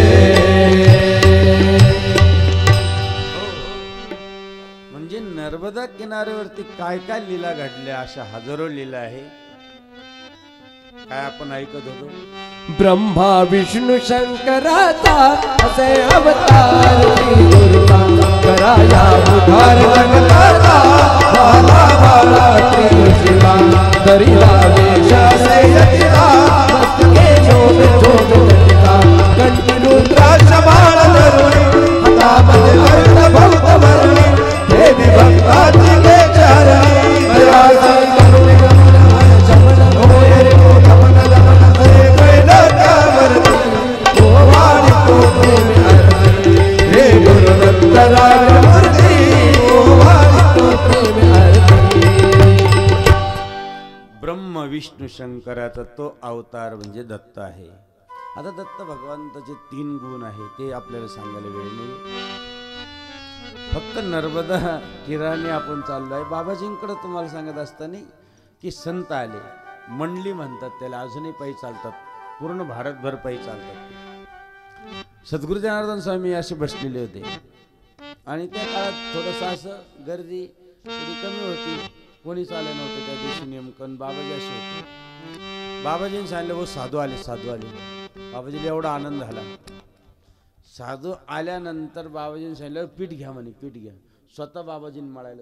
म्हणजे नर्मदा किनाऱ्यावरती काय काय लीला घडल्या, अशा हजारो लीला आहे. काय आपण ऐकत होतो? ब्रह्मा विष्णू शंकराचा असे अवतार दुर्गा कराया उधार जगताचा बाला बाला त्रिशिला दरिला वेश असे यतिला मस्तके शोभ शोभ जटिला कंठी रुद्राक्ष बाळ धरुणी हातामध्ये अर्ध भक्त भरणी देवी भक्ताची बेचारणी दयाचा करुणी गमन शमन होय रे गमन गमन हरे वैलकावरती गोवाणी कोटे में आरती हे गुरुदत्त राजमूर्ती गोवाणी कोटे में आरती. ब्रह्म विष्णू शंकराचा तो अवतार म्हणजे दत्त आहे. आता दत्त भगवंताचे 3 गुण आहे, ते आपल्याला सांगायला वेळ नाही. फक्त नर्मदा किराने आपण चाललो आहे. बाबाजींकडे तुम्हाला सांगत असताना की संत आले, मंडली म्हणतात त्याला, अजूनही पायी चालतात, पूर्ण भारतभर पायी चालतात. सद्गुरू जनार्दन स्वामी असे बसलेले होते आणि त्या काळात थोडंसं असं गर्दी थोडी कमी होती, कोणीच आलं नव्हतं त्या दिवशी नेमकं. बाबाजी असे होते. बाबाजींनी सांगितलं वो साधू आले, साधू आले. बाबाजीला एवढा आनंद झाला. साधू आल्यानंतर बाबाजींनी सांगितलं पीठ घ्या म्हणे, पीठ घ्या. स्वतः बाबाजींनी मळायला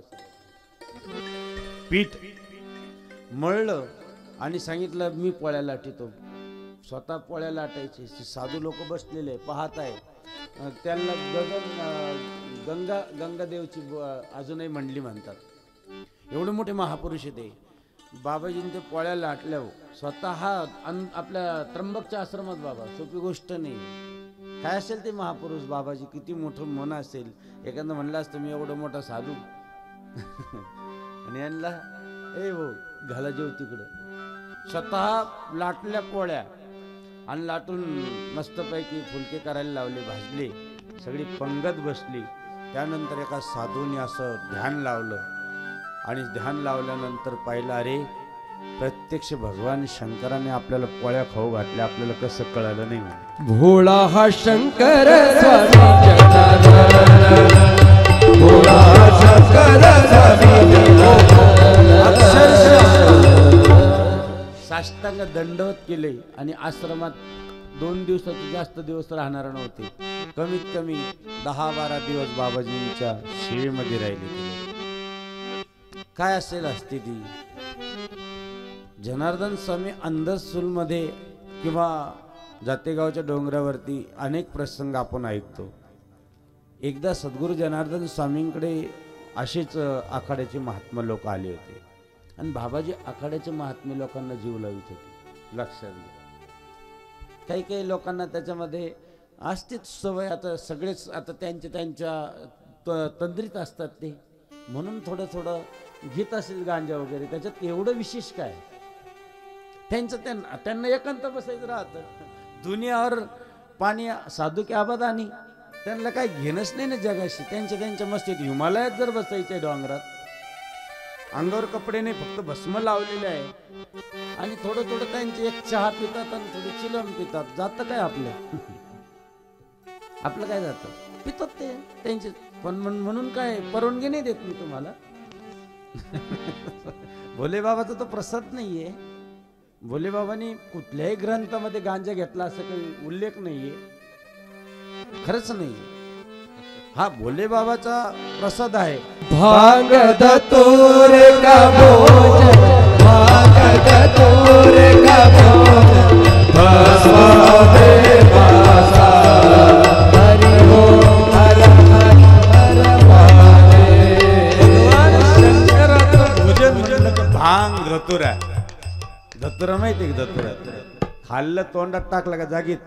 पीठ मळलं आणि सांगितलं मी पोळ्या लाटतो. स्वतः पोळ्या लाटायचे. साधू लोक बसलेले पाहत आहे. त्यांना गंगादेवची अजूनही मंडली म्हणतात. एवढे मोठे महापुरुष येते. बाबाजींनी ते पोळ्या लाटल्या. स्वतः आपल्या त्र्यंबकच्या आश्रमात. बाबा सोपी गोष्ट नाही. काय असेल ते महापुरुष, बाबाजी किती मोठं मन असेल. एखादं म्हणलं असतं मी एवढं मोठा साधू आणि यांना ए हो घाला जेव तिकडं. स्वतः लाटल्या पोळ्या आणि लाटून मस्तपैकी फुलके करायला लावले, भाजले. सगळी पंगत बसली. त्यानंतर एका साधूने असं ध्यान लावलं आणि ध्यान लावल्यानंतर पाहिलं अरे प्रत्यक्ष भगवान शंकराने आपल्याला पोळ्या खाऊ घातल्या. आपल्याला कसं कळालं नाही म्हणे. भोळा हा शंकर स्वामी जनार्दन भोळा हा शंकर स्वामी जनार्दन. साष्टांग दंडवत केले आणि आश्रमात 2 दिवसाचे जास्त दिवस राहणार नव्हते. कमीत कमी 10-12 दिवस बाबाजींच्या सेवेमध्ये राहिले. काय असेल असते ती. जनार्दन स्वामी अंधसूलमध्ये किंवा जातेगावच्या डोंगरावरती अनेक प्रसंग आपण ऐकतो. एकदा सद्गुरू जनार्दन स्वामींकडे असेच आखाड्याचे महात्मा लोक आले होते आणि बाबाजी आखाड्याचे महात्मे लोकांना जीव लावित होते. लक्षात घ्या. काही काही लोकांना त्याच्यामध्ये असतेच सवय. आता सगळेच आता त्यांच्या तंद्रीत असतात ते, म्हणून थोडं थोडं घेत असेल गांजा वगैरे. त्याच्यात एवढं विशेष काय. त्यांना एकांत बसायचं राहतं. दुनिया और पाणी साधू की आबादानी, त्यांना काही घेणंच नाही ना जगाशी. त्यांच्या मस्तीत हिमालयात जर बसायचे डोंगरात, अंगावर कपडे नाही, फक्त भस्म लावलेले आहे आणि थोडं थोडं त्यांचे एक चहा पितात आणि थोडी चिलम पितात. जातं काय आपलं? आपलं काय जातं? पितात ते त्यांचे. पण म्हणून काय परवानगी नाही देत मी तुम्हाला. भोले बाबाचा तो प्रसाद नाहीये. भोले बाबांनी कुठल्याही ग्रंथामध्ये गांजा घेतला असं काही उल्लेख नाहीये, खरंच नाहीये. हा भोले बाबाचा प्रसाद आहे. भांग धतूर का भोजन, भांग धतूर का भोजन, भस्म दे बासा, हरि ओम हर हर हर महादेव. शंकराचं भोजन म्हणलं की भांग धतुरा. धतुरा माहिती का? धतुरा खाल्लं तोंडात टाकलं का जागीत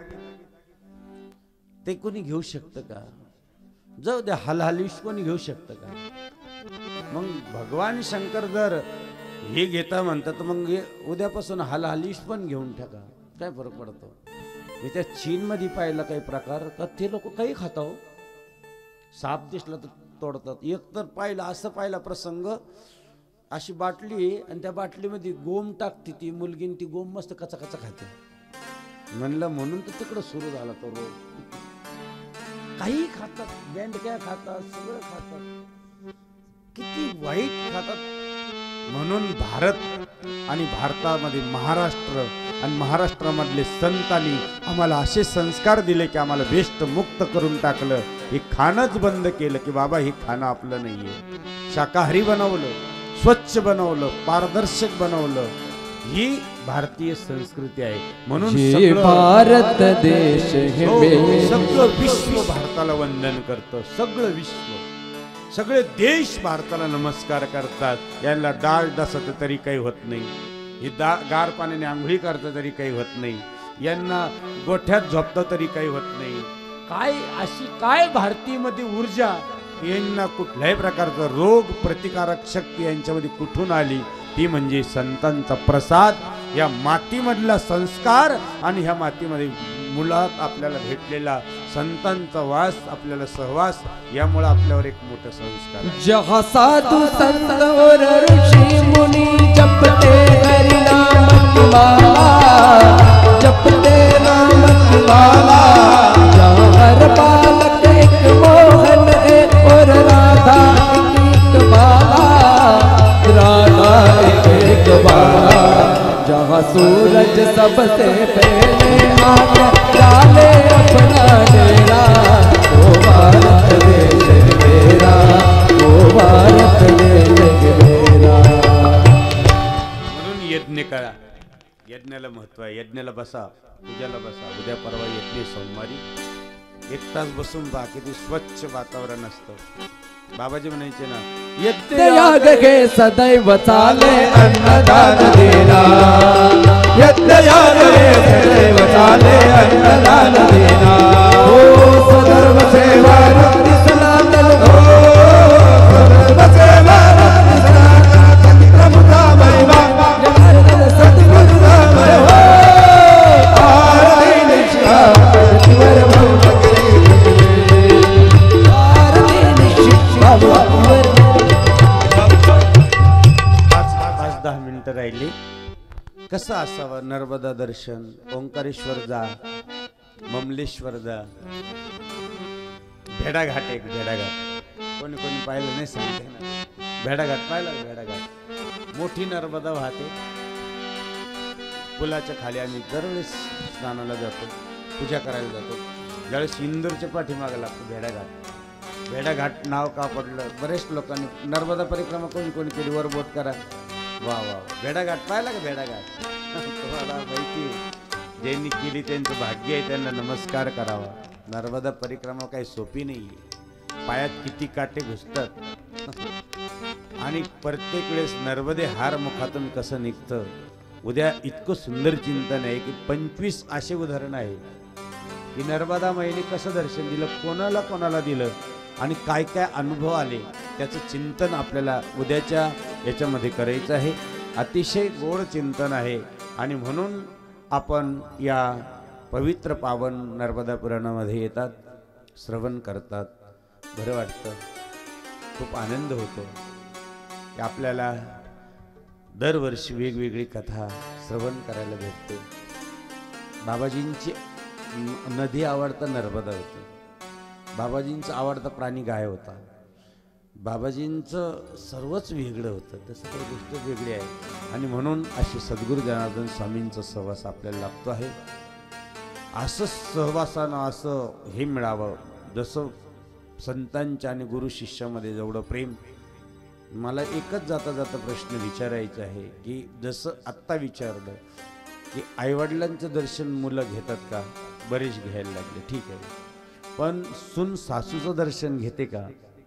ते कोणी घेऊ शकतं का? जाऊ द्या, हलहलीश कोणी घेऊ शकतं का? मग भगवान शंकर जर हे घेता म्हणतात तर मग उद्यापासून हलहलीश पण घेऊन टाका, काय फरक पडतो? मी त्या चीन मध्ये पाहिलं काही प्रकार का ते लोक काही खाता हो. साप दिसला तर तोडतात. एक तर पाहिलं, असं पाहिला प्रसंग, अशी बाटली आणि त्या बाटलीमध्ये गोम टाकते ती मुलगी, ती गोम मस्त कचा कचा खाते. म्हणलं म्हणून तर तिकडं सुरू झाला तो रोग. काही खातात, बेंडक्या खातात, सगळं खातात, किती वाईट खातात. म्हणून भारत आणि भारतामध्ये महाराष्ट्र आणि महाराष्ट्रामधले संतांनी आम्हाला असे संस्कार दिले की आम्हाला वेष्ट मुक्त करून टाकलं. हे खाणंच बंद केलं की बाबा हे खाणं आपलं नाहीये. शाकाहारी बनवलं, स्वच्छ बनवलं, पारदर्शक बनवलं. ही भारतीय संस्कृती आहे. म्हणून भारत देश हे सगळं विश्व भारताला वंदन करतं. सगळं विश्व, सगळे देश भारताला नमस्कार करतात. यांना डाळ डसत तरी काही होत नाही, ही गार पाण्याने आंघोळी करता तरी काही होत नाही, यांना गोठ्यात झोपता तरी काही होत नाही. काय अशी काय भारतीमध्ये ऊर्जा, यांना कुठल्याही प्रकारचा रोग प्रतिकारक शक्ती यांच्यामध्ये कुठून आली? ती म्हणजे संतांचा प्रसाद, या मातीमधला संस्कार आणि ह्या मातीमध्ये मुळात आपल्याला भेटलेला संतांचा वास, आपल्याला सहवास, यामुळे आपल्यावर एक मोठा संस्कार आहे. जहाँ साधु संत और ऋषि मुनि जपते हरि नाम की माला, जपते नाम की माला, जहाँ हर बालक एक मोहन है और राधा एक बाला, राधा एक बाला, जहाँ सूरज सबसे पहले आके डाले अपना डेरा, वो भारत देश मेरा, वो भारत देश मेरा. म्हणून यज्ञ करा, यज्ञाला महत्व आहे. यज्ञाला बसा, पूजाला बसा. उद्या परवा येते सोमवारी 1 तास बसून पहा, किती स्वच्छ वातावरण असतं. बाबाजी म्हणायचे ना, यज्ञयाग घे सदैव चाले अन्नदान देना, यज्ञयाग घे सदैव चाले अन्नदान देना. ओ स्वधर्म सेवा रक्ति सनातन, ओ स्वधर्म सेवा रक्ति सनातन, सत्यप्रभुता महिमा जनार्दन सद्गुरुता महिमा. आरती निष्ठा प्रतिवर भवनगिरी, पाच 10 मिनिटं राहिली. कसं असावं नर्मदा दर्शन? ओंकारेश्वर जा, ममलेश्वर जा, भेडाघाट, एक भेडाघाट कोणी कोणी पाहिलं नाही सांगते ना. भेडाघाट पाहिला? भेडाघाट मोठी नर्मदा वाहते. पुलाच्या खाली आम्ही दरवेळेस स्नानाला जातो, पूजा करायला जातो. ज्यावेळेस इंदूरच्या पाठीमागे लागतो भेडाघाट. भेडाघाट नाव का पडलं? बरेच लोकांनी नर्मदा परिक्रमा कोणी कोणी केली, वर बोट करा. वा वा, भेडाघाट पाहिला का? भेडाघाट तुम्हाला माहिती, ज्यांनी केली त्यांचं भाग्य आहे, त्यांना नमस्कार करावा. नर्मदा परिक्रमा काही सोपी नाही, पायात किती काटे घुसतात आणि प्रत्येक वेळेस नर्मदे हार मुखातून कसं निघतं. उद्या इतकं सुंदर चिंतन आहे की 25 असे उदाहरण आहे की नर्मदा माईने कसं दर्शन दिलं, कोणाला कोणाला दिलं आणि काय काय अनुभव आले, त्याचं चिंतन आपल्याला उद्याच्या याच्यामध्ये करायचं आहे. अतिशय गोड चिंतन आहे आणि म्हणून आपण या पवित्र पावन नर्मदा पुराणामध्ये येतात, श्रवण करतात, बरं वाटतं, खूप आनंद होतो की आपल्याला दरवर्षी वेगवेगळी कथा श्रवण करायला भेटते. बाबाजींची नदी आवडता नर्मदा होती, बाबाजींचा आवडता प्राणी गाय होता, बाबाजींचं सर्वच वेगळं होतं, तसं काही गोष्ट वेगळी आहे. आणि म्हणून असे सद्गुरू जनार्दन स्वामींचा सहवास आपल्याला लागतो आहे. असं सहवासानं असं हे मिळावं, जसं संतांच्या आणि गुरु शिष्यामध्ये जेवढं प्रेम. मला एकच जाता जाता प्रश्न विचारायचा आहे की जसं आत्ता विचारलं की आईवडिलांचं दर्शन मुलं घेतात का? बरेच घ्यायला लागले, ठीक आहे, पण सून सासूचं दर्शन घेते का?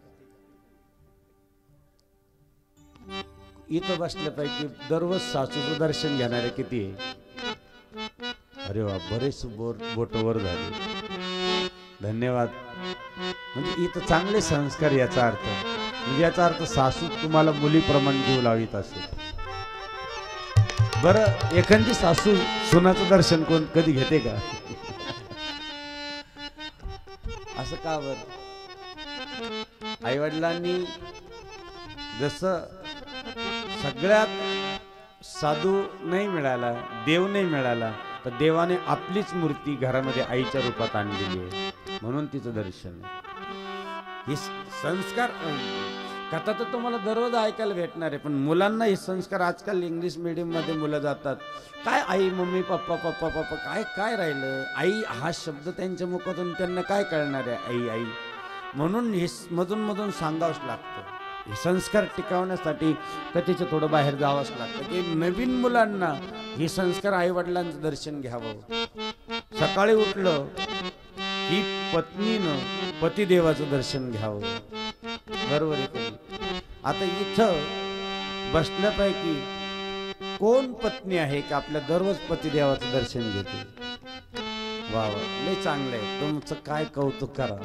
इथं बसल्यापैकी दररोज सासूचं दर्शन घेणारे किती आहे? अरे वा, बरेच बोटवर झाले, धन्यवाद. म्हणजे इथं चांगले संस्कार, याचा अर्थ म्हणजे याचा अर्थ सासू तुम्हाला मुलीप्रमाणे जीव लावित असेल. बरं, एखादी सासू सुनाचं दर्शन कोण कधी घेते का? असं का बरं? आईवडिलांनी जसं सगळ्यात साधू नाही मिळाला, देव नाही मिळाला, तर देवाने आपलीच मूर्ती घरामध्ये आईच्या रूपात आणलेली आहे, म्हणून तिचं दर्शन आहे. हे संस्कार कथा तर तुम्हाला दररोज ऐकायला भेटणार आहे, पण मुलांना हे संस्कार आजकाल इंग्लिश मीडियममध्ये मुलं जातात, काय आई मम्मी पप्पा पप्पा पप्पा, काय काय राहिलं, आई हा शब्द त्यांच्या मुखातून त्यांना काय कळणार आहे, आई आई. म्हणून हे मधून मधून सांगावंच लागतं. हे संस्कार टिकवण्यासाठी कथेचं थोडं बाहेर जावंच लागतं की नवीन मुलांना हे संस्कार आईवडिलांचं दर्शन घ्यावं. सकाळी उठलं की पत्नीनं पतिदेवाचं दर्शन घ्यावं, बरोबर आहे. आता इथं बसल्यापैकी कोण पत्नी आहे की आपल्या दररोज पतिदेवाचं दर्शन घेते? वा वा, लय चांगलं आहे, तुमचं काय कौतुक करा.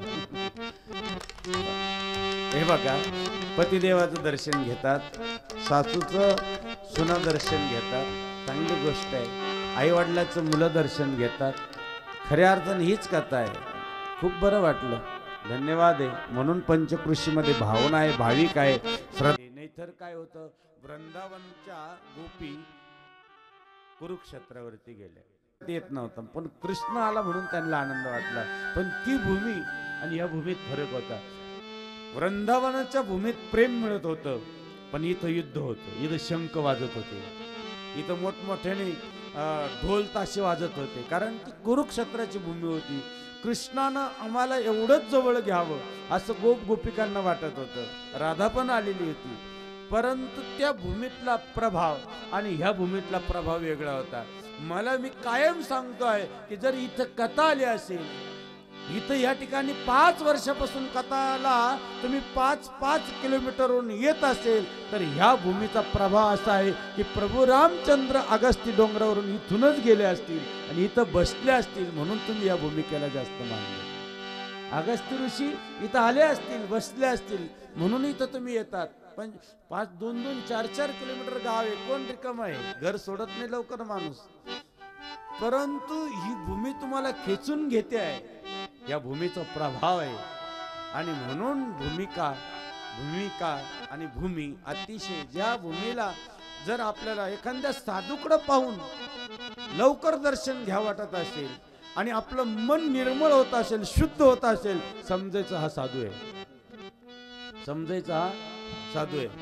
हे बघा, पतिदेवाचं दर्शन घेतात, सासूचं सुना दर्शन घेतात, चांगली गोष्ट आहे. आईवडिलाचं मुलं दर्शन घेतात, खऱ्या अर्थाने हीच कथा आहे. खूप बरं वाटलं, धन्यवाद आहे. म्हणून पंचकृषीमध्ये भावना आहे, भाविक आहे, श्रद्धे. नाहीतर काय होतं, वृंदावनच्या गोपी कुरुक्षेत्रावरती गेल्या, येत नव्हतं, पण कृष्ण आला म्हणून त्यांना आनंद वाटला. पण ती भूमी आणि या भूमीत फरक होता. वृंदावनाच्या भूमीत प्रेम मिळत होतं, पण इथं युद्ध होतं, इथं शंख वाजत होते, इथं मोठमोठ्याने ढोल ताशे वाजत होते, कारण ती कुरुक्षेत्राची भूमी होती. कृष्णानं आम्हाला एवढंच जवळ घ्यावं असं गोपिकांना वाटत होतं. राधा पण आलेली होती, परंतु त्या भूमीतला प्रभाव आणि ह्या भूमीतला प्रभाव वेगळा होता. मला मी कायम सांगतोय की जर इथं कथा आली असेल, इथं या ठिकाणी 5 वर्षापासून कथाला तुम्ही 5-5 किलोमीटरवरून येत असेल, तर ह्या भूमीचा प्रभाव असा आहे की प्रभू रामचंद्र अगस्ती डोंगरावरून इथूनच गेले असतील आणि इथं बसले असतील, म्हणून तुम्ही या भूमिकेला जास्त मानले. अगस्ती ऋषी इथं आले असतील, बसले असतील, म्हणून इथं तुम्ही येतात. पण 2-2, 4-4 किलोमीटर गाव आहे, कोण रिकाम आहे? घर सोडत नाही लवकर माणूस, परंतु ही भूमी तुम्हाला खेचून घेते आहे, या भूमीचा प्रभाव आहे. आणि म्हणून भूमिका आणि भूमी अतिशय, ज्या भूमीला जर आपल्याला एखाद्या साधूकडे पाहून लवकर दर्शन घ्या वाटत असेल आणि आपलं मन निर्मळ होत असेल, शुद्ध होत असेल, समजायचं हा साधू आहे, समजायचा हा साधू आहे.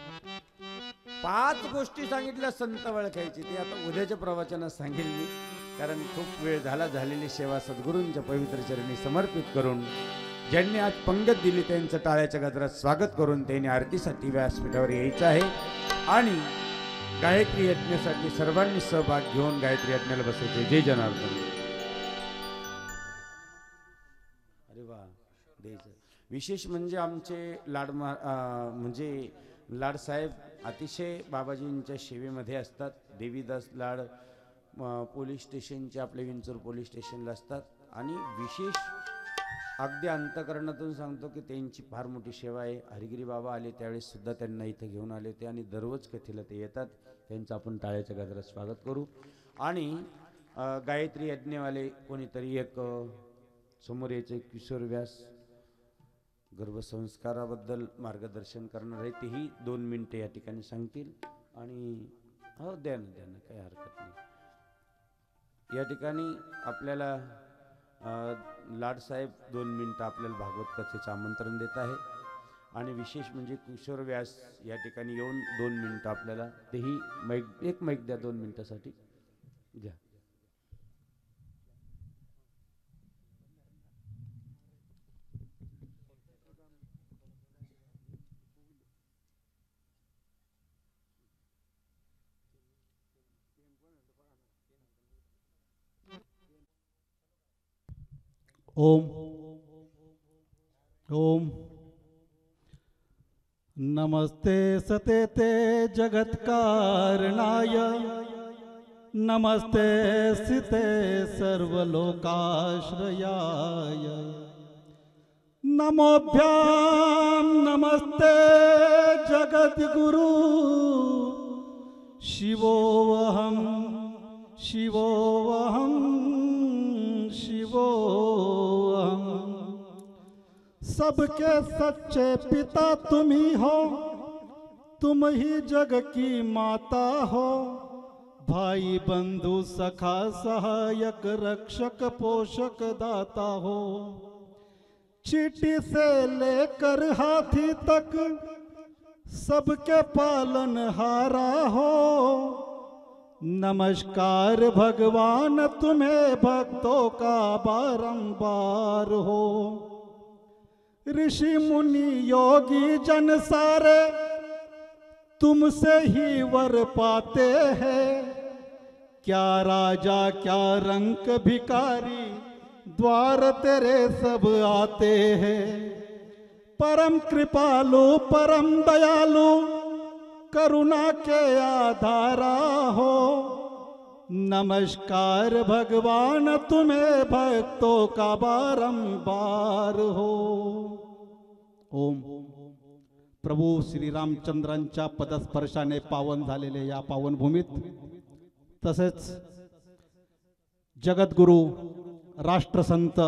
5 गोष्टी सांगितल्या संत ओळखायची, ती आता उद्याच्या प्रवचनात सांगेल मी, कारण खूप वेळ झालेली सेवा सद्गुरूंच्या पवित्र चरणी समर्पित करून, ज्यांनी आज पंगत दिली त्यांचं टाळ्याच्या गजरात स्वागत करून त्यांनी आरतीसाठी व्यासपीठावर यायचं आहे. आणि गायत्री यज्ञासाठी सर्वांनी सहभाग घेऊन गायत्री यज्ञाला बसायचे. जय जनार्दन. अरे वा, द्यायचं. विशेष म्हणजे आमचे म्हणजे लाडसाहेब अतिशय बाबाजींच्या सेवेमध्ये असतात. देवीदास लाड पोलीस स्टेशनचे, आपले विंचूर पोलीस स्टेशनला असतात. आणि विशेष अगदी अंतकरणातून सांगतो की त्यांची फार मोठी सेवा आहे. हरिगिरी बाबा आले त्यावेळेस सुद्धा त्यांना इथं घेऊन आले होते आणि दररोज कथेला ते येतात. त्यांचं आपण टाळ्याच्या गजरात स्वागत करू. आणि गायत्री यज्ञवाले कोणीतरी एक समोर यायचे, किशोर व्यास गर्भसंस्काराबद्दल मार्गदर्शन करणार आहे, तेही 2 मिनिटे या ठिकाणी सांगतील. आणि हो द्या ना काही हरकत नाही. या ठिकाणी आपल्याला लाडसाहेब 2 मिनिटं आपल्याला भागवत कथेचं आमंत्रण देत आहे. आणि विशेष म्हणजे किशोर व्यास या ठिकाणी येऊन 2 मिनिटं आपल्याला, तेही एक माईक द्या 2 मिनिटासाठी घ्या. ओम ओम नमस्ते सतेते जगत्कारणाय, नमस्ते सिते सर्वलोकाश्रयाय, नमोभ्यां नमस्ते जगद्गुरु, शिवोऽहं शिवोऽहं शिवोऽहं। सबके सच्चे पिता तुम ही हो, तुम ही जग की माता हो, भाई बंधु सखा सहायक रक्षक पोषक दाता हो, चींटी से लेकर हाथी तक सबके पालनहारा हो। नमस्कार भगवान तुम्हें भक्तों का बारंबार हो। ऋषि मुनि योगी जन सारे तुमसे ही वर पाते हैं, क्या राजा क्या रंक भिखारी द्वार तेरे सब आते हैं। परम कृपालु परम दयालु करुणा के आधारा हो, नमस्कार भगवान तुम्हें भक्तों का बारंबार हो। ओम प्रभू श्री रामचंद्रांच्या पदस्पर्शाने पावन झालेले या पावन भूमीत, तसेच जगद्गुरु राष्ट्रसंत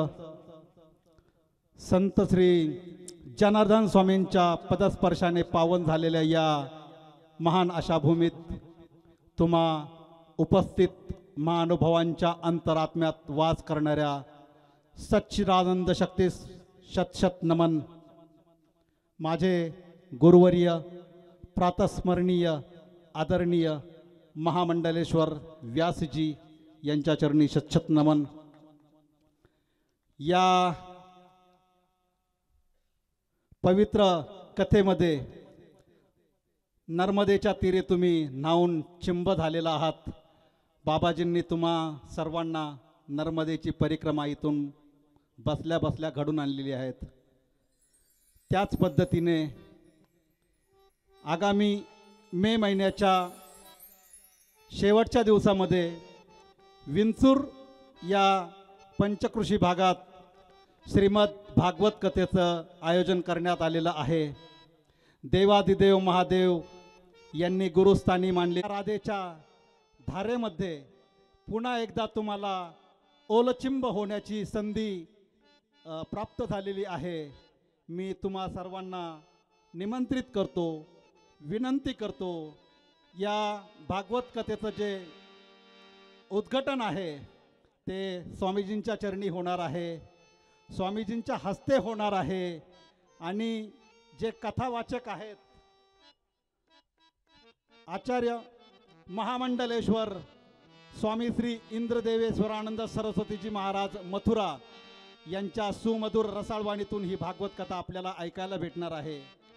संत श्री जनार्दन स्वामींच्या पदस्पर्शाने पावन झालेल्या या महान अशा भूमीत तुम्हा उपस्थित महानुभावांच्या अंतरात्म्यात वास करणाऱ्या सच्चिदानंद शक्तीस शतशत नमन। माझे गुरुवर्य प्रातस्मरणीय आदरणीय महामंडलेश्वर व्यासजी यांच्या चरणी शतशत नमन। या पवित्र कथेमध्ये नर्मदेच्या तीरे तुम्ही न्हाऊन चिंब झालेला आहात। बाबाजींनी तुम्हा सर्वांना नर्मदेची परिक्रमा इथून बसल्या बसल्या घडून आणलेली आहेत। त्याच पद्धतीने आगामी मे महिन्याच्या शेवटच्या दिवसामध्ये विंचूर या पंचकृषी भागात श्रीमद भागवत कथेचं आयोजन करण्यात आलेलं आहे। देवादिदेव महादेव यांनी गुरुस्थानी मांडले राधेच्या धारेमध्ये पुन्हा एकदा तुम्हाला ओलचिंब होण्याची संधी प्राप्त झालेली आहे। मी तुम्हा सर्वांना निमंत्रित करतो, विनंती करतो, या भागवत कथेचं जे उद्घाटन आहे ते स्वामीजींच्या चरणी होणार आहे, स्वामीजींच्या हस्ते होणार आहे। आणि जे कथावाचक आहेत आचार्य महामंडलेश्वर स्वामी श्री इंद्रदेवेश्वरानंद सरस्वतीजी महाराज मथुरा यांच्या सुमधुर रसाळवाणीतून ही भागवत कथा आपल्याला ऐकायला भेटणार आहे।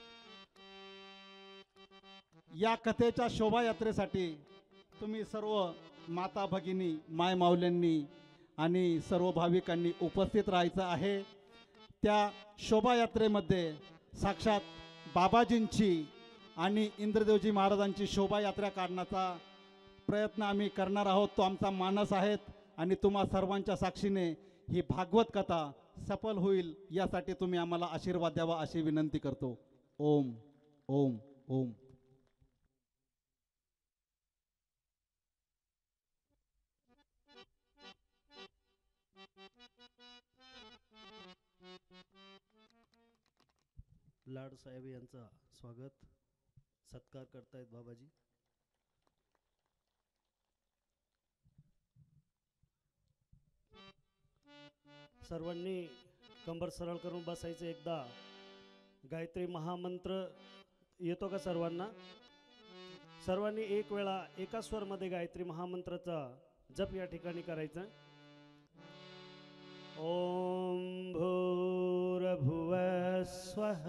या कथेच्या शोभायात्रेसाठी तुम्ही सर्व माता भगिनी माय माऊल्यांनी आणि सर्व भाविकांनी उपस्थित राहायचं आहे। त्या शोभायात्रेमध्ये साक्षात बाबाजींची आणि इंद्रदेवजी महाराजांची शोभायात्रा काढण्याचा प्रयत्न आम्ही करणार आहोत, तो आमचा मानस आहे। आणि तुम्हा सर्वांच्या साक्षीने ही भागवत कथा सफल होईल यासाठी तुम्ही आम्हाला आशीर्वाद द्यावा अशी विनंती करतो। ओम ओम ओम। लाड साहेब यांचा स्वागत सत्कार करतायत बाबाजी. सर्वांनी कंबर सरळ करून बसायचं. एकदा गायत्री महामंत्र येतो का सर्वांना? सर्वांनी एक वेळा एका स्वरमध्ये गायत्री महामंत्राचा जप या ठिकाणी करायचा. ओम भूर्भुवः स्वः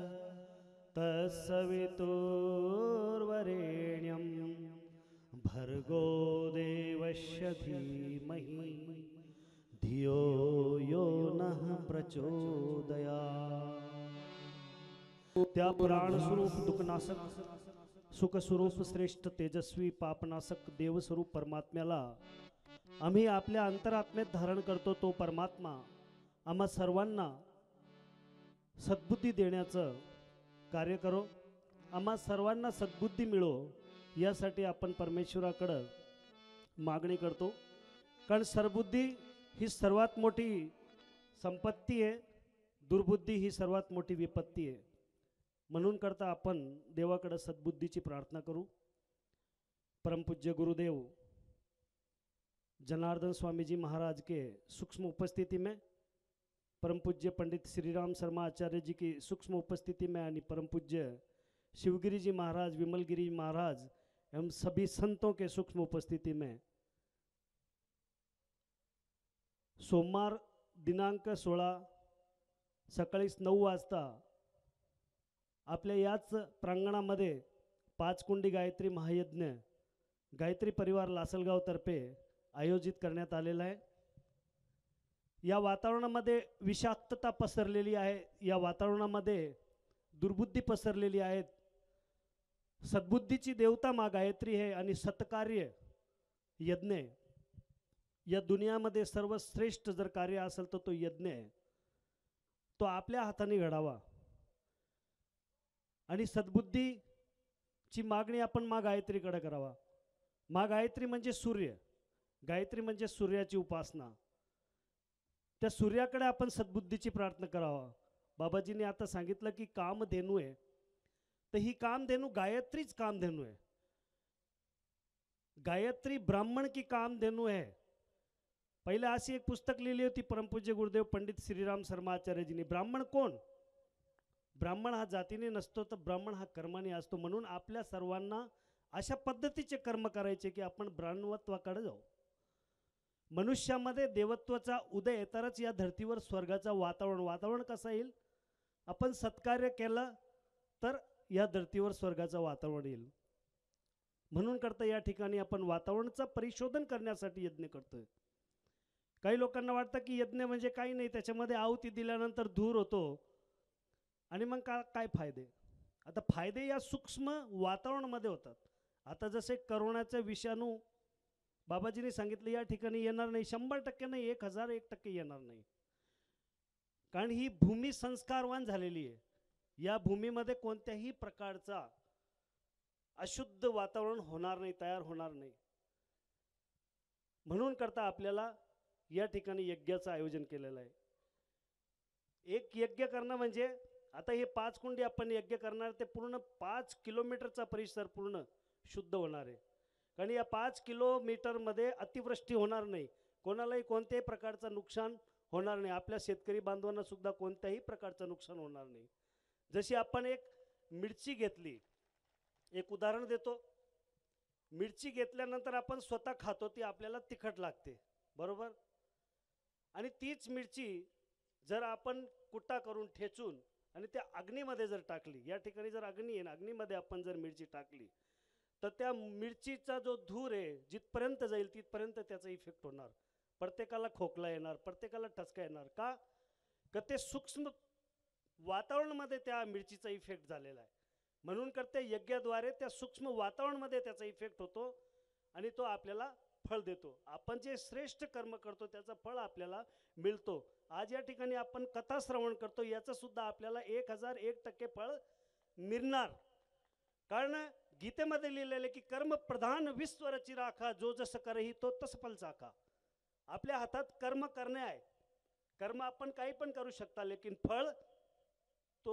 तत्सवितुर्वरेण्यं भर्गो देवस्य धीमहि धियो यो नः प्रचोदयात्. त्या प्राणस्वरूप दुःखनाशक सुखस्वरूप श्रेष्ठ तेजस्वी पापनाशक देवस्वरूप परमात्म्याला आम्ही आपल्या अंतरात्म्यात धारण करतो. तो परमात्मा आम्हा सर्वांना सद्बुद्धी देण्याचं कार्य करो. आम्हा सर्वांना सद्बुद्धी मिळो यासाठी आपण परमेश्वराकडं मागणी करतो. कारण सरबुद्धी ही सर्वात मोठी संपत्ती आहे, दुर्बुद्धी ही सर्वात मोठी विपत्ती आहे. म्हणून करता आपण देवाकडे सद्बुद्धीची प्रार्थना करू. परमपूज्य गुरुदेव जनार्दन स्वामी जी महाराज के सूक्ष्म उपस्थिति में, परम पूज्य पंडित श्री राम शर्मा आचार्य जी की सूक्ष्म उपस्थिति में यानी परम पूज्य शिवगिरी जी महाराज, विमलगिरी महाराज एवं सभी संतों के सूक्ष्म उपस्थिति में सोमवार दिनांक 16 सकाळी 9 वाजता आपल्या याच प्रांगणामध्ये 5 कुंडी गायत्री महायज्ञ गायत्री परिवार लासलगावतर्फे आयोजित करण्यात आलेला आहे. या वातावरणामध्ये विषाक्तता पसरलेली आहे, या वातावरणामध्ये दुर्बुद्धी पसरलेली आहेत. सद्बुद्धीची देवता माँ गायत्री आहे आणि सत्कार्य यज्ञ आहे. या दुनियामध्ये सर्वश्रेष्ठ जर कार्य असेल तर तो यज्ञ आहे. तो आपल्या हाताने घडावा आणि सद्बुद्धीची मागणी आपण माँ गायत्रीकडे करावा. माँ गायत्री म्हणजे सूर्य, गायत्री म्हणजे सूर्याची उपासना. त्या सूर्याकडे आपण सद्बुद्धीची प्रार्थना करावा. बाबाजींनी आता सांगितलं की कामधेनू आहे, तर ही कामधेनू गायत्रीच कामधेनू आहे. गायत्री ब्राह्मण की कामधेनू है. पहिले अशी एक पुस्तक लिहिली होती परमपूज्य गुरुदेव पंडित श्रीराम शर्मा आचार्यजींनी. ब्राह्मण कोण? ब्राह्मण हा जातीने नसतो, तर ब्राह्मण हा कर्माने असतो. म्हणून आपल्या सर्वांना अशा पद्धतीचे कर्म करायचे की आपण ब्राह्मणत्वाकडे जाऊ. मनुष्यामध्ये देवत्वाचा उदय तरच या धर्तीवर स्वर्गाचा वातावरण कसं येईल? आपण सत्कार्य केलं तर या धर्तीवर स्वर्गाचं वातावरण येईल. म्हणून करता या ठिकाणी आपण वातावरणाचं परिशोधन करण्यासाठी यज्ञ करतोय. काही लोकांना वाटतं की यज्ञ म्हणजे काही नाही, त्याच्यामध्ये आहुती दिल्यानंतर धूर होतो आणि मग काय फायदे? आता फायदे या सूक्ष्म वातावरणामध्ये होतात. आता जसे करोनाचा विषाणू बाबाजींनी सांगितलं या ठिकाणी येणार नाही, 100% नाही, 1001% येणार नाही. कारण ही भूमी संस्कारवान झालेली आहे. या भूमीमध्ये कोणत्याही प्रकारचा अशुद्ध वातावरण होणार नाही, तयार होणार नाही. म्हणून करता आपल्याला या ठिकाणी यज्ञाचं आयोजन केलेलं आहे. एक यज्ञ करणं म्हणजे आता हे 5 कुंडी आपण यज्ञ करणार, ते पूर्ण 5 किलोमीटरचा परिसर पूर्ण शुद्ध होणार आहे. कारण या 5 किलोमीटरमध्ये अतिवृष्टी होणार नाही, कोणालाही कोणत्याही प्रकारचं नुकसान होणार नाही. आपल्या शेतकरी बांधवांना सुद्धा कोणत्याही प्रकारचं नुकसान होणार नाही. जशी आपण एक मिरची घेतली, एक उदाहरण देतो. मिरची घेतल्यानंतर आपण स्वतः खातो, ती आपल्याला तिखट लागते, बरोबर? आणि तीच मिरची जर आपण कुटा करून ठेचून आणि त्या अग्नीमध्ये जर टाकली, या ठिकाणी जर अग्नी आहे ना, अग्नीमध्ये आपण जर मिरची टाकली तर त्या मिरचीचा जो धूर आहे जिथपर्यंत जाईल तिथपर्यंत त्याचा इफेक्ट होणार. प्रत्येकाला खोकला येणार, प्रत्येकाला ठसका येणार. का? ते सूक्ष्म वातावरणामध्ये त्या मिरचीचा इफेक्ट झालेला आहे. म्हणून करते यज्ञाद्वारे त्या सूक्ष्म वातावरणामध्ये त्याचा इफेक्ट होतो आणि तो आपल्याला फळ देतो. आपण जे श्रेष्ठ कर्म करतो त्याचं फळ आपल्याला मिळतो. आज या ठिकाणी आपण कथा श्रवण करतो, याचं सुद्धा आपल्याला 1001% फळ मिळणार. कारण गीतेमध्ये लिहिलेले की कर्म प्रधान विश्व रची राखा, जो जसं करही तो तस फल चाखा. आपल्या हातात कर्म करणे आहे. कर्म आपण काही पण करू शकता, लेकिन फळ तो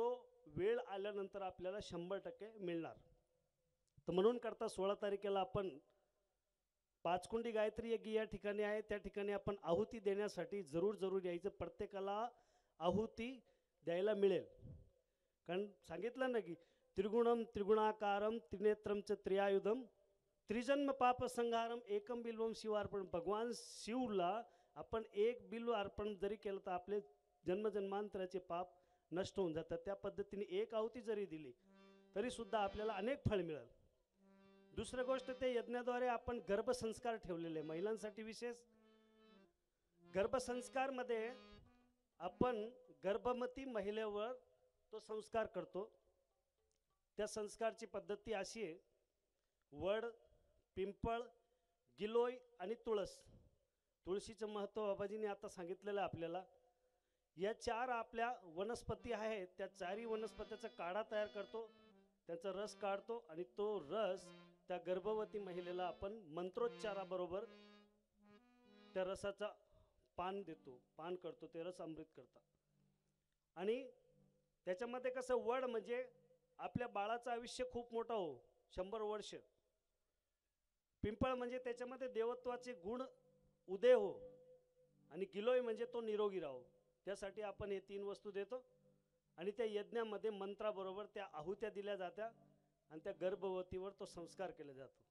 वेळ आल्यानंतर आपल्याला 100% मिळणार. तर म्हणून करता 16 तारखेला आपण पाचकुंडी गायत्री यज्ञ या ठिकाणी आहे, त्या ठिकाणी आपण आहुती देण्यासाठी जरूर यायचं. प्रत्येकाला आहुती द्यायला मिळेल. कारण सांगितलं ना की त्रिगुणम त्रिगुणाकारम त्रिनेत्रम च त्रियायुधम त्रिजन्म पाप संहारम एकम बिल्वम शिवार्पण. भगवान शिवला आपण एक बिल्व अर्पण जरी केलं तर आपले जन्मजन्मांतराचे पाप नष्ट होऊन जातात. त्या पद्धतीने एक आहुती जरी दिली तरी सुद्धा आपल्याला अनेक फळ मिळेल. दुसरी गोष्ट, ते यज्ञाद्वारे आपण गर्भसंस्कार ठेवलेले महिलांसाठी विशेष. गर्भसंस्कारमध्ये आपण गर्भवती महिलेवर तो संस्कार करतो. त्या संस्कारची पद्धती अशी आहे, वड, पिंपळ, गिलोय आणि तुळस. तुळशीचं महत्त्व बाबाजींनी आता सांगितलेलं आहे आपल्याला. या 4 आपल्या वनस्पती आहेत, त्या 4ही वनस्पतीचा काढा तयार करतो, त्याचा रस काढतो आणि तो रस त्या गर्भवती महिलेला आपण मंत्रोच्चाराबरोबर त्या रसाचा पान देतो, पान करतो, ते रस अमृत करतात. आणि त्याच्यामध्ये कसं, वड म्हणजे आपल्या बाळाचं आयुष्य खूप मोठं हो, 100 वर्ष. पिंपळ म्हणजे त्याच्यामध्ये देवत्वाचे गुण उदय हो, आणि गिलोय म्हणजे तो निरोगी राहो. त्यासाठी आपण हे 3 वस्तू देतो आणि त्या यज्ञामध्ये मंत्राबरोबर त्या आहुत्या दिल्या जात्या आणि त्या गर्भवतीवर तो संस्कार केला जातो.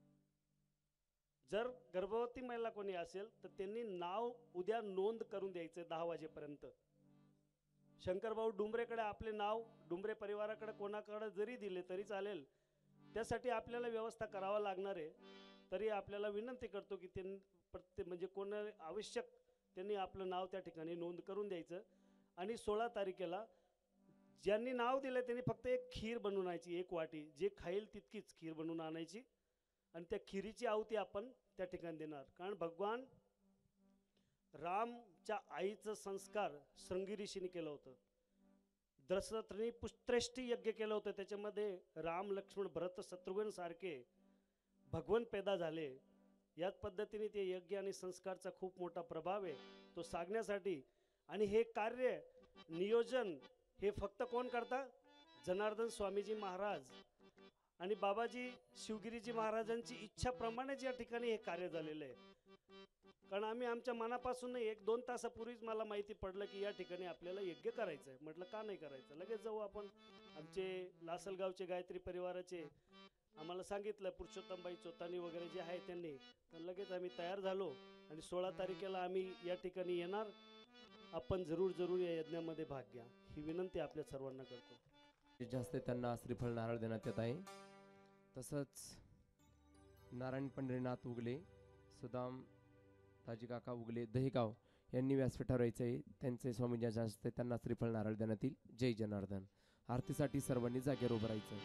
जर गर्भवती महिला कोणी असेल तर त्यांनी नाव उद्या नोंद करून द्यायचं 10 वाजेपर्यंत. शंकरभाऊ डुंबरेकडे आपले नाव, डुंबरे परिवाराकडे कोणाकडे जरी दिले तरी चालेल. त्यासाठी आपल्याला व्यवस्था करावा लागणार आहे. तरी आपल्याला विनंती करतो की त्यांनी प्रत्येक म्हणजे कोण आवश्यक त्यांनी आपलं नाव त्या ठिकाणी नोंद करून द्यायचं. आणि 16 तारखेला ज्यांनी नाव दिलं त्यांनी फक्त एक खीर बनवून आणायची, 1 वाटी, जे खाईल तितकीच खीर बनवून आणायची आणि त्या खिरीची आहुती आपण त्या ठिकाणी देणार. कारण भगवान रामच्या आईचं संस्कार श्रृंगी ऋषीने केलं होतं. दशरथने पुत्रेष्ठी यज्ञ केलं होतं, त्याच्यामध्ये राम, लक्ष्मण, भरत, शत्रुघ्न सारखे भगवान पैदा झाले. याच पद्धतीने ते यज्ञ आणि संस्कारचा खूप मोठा प्रभाव आहे, तो सांगण्यासाठी. आणि हे कार्य नियोजन हे फक्त कोण करता? जनार्दन स्वामीजी महाराज आणि बाबाजी शिवगिरीजी महाराजांची इच्छाप्रमाणेच या ठिकाणी हे कार्य झालेलं आहे. कारण आम्ही आमच्या मनापासून 1-2 तासापूर्वीच मला माहिती पडलं की या ठिकाणी आपल्याला यज्ञ करायचं आहे. म्हटलं का नाही करायचं, लगेच जाऊ आपण. आमचे लासलगावचे गायत्री परिवाराचे आम्हाला सांगितलं, पुरुषोत्तमबाई चोतानी वगैरे जे आहे त्यांनी, तर लगेच आम्ही तयार झालो आणि 16 तारखेला आम्ही या ठिकाणी येणार. आपण जरूर या यज्ञामध्ये भाग घ्या, ही विनंती आपल्या सर्वांना करतो. जास्त त्यांना श्रीफळ नारळ देण्यात येत आहे. तसंच नारायण पंढरीनाथ उगले, सुदाम ताजी काका उगले दहेगाव यांनी व्यासपीठावर यायचं आहे. त्यांचे स्वामींच्या हस्ते त्यांना श्रीफळ नारळ देण्यात येईल. जय जनार्दन. आरतीसाठी सर्वांनी जागेवर उभं राहायचं.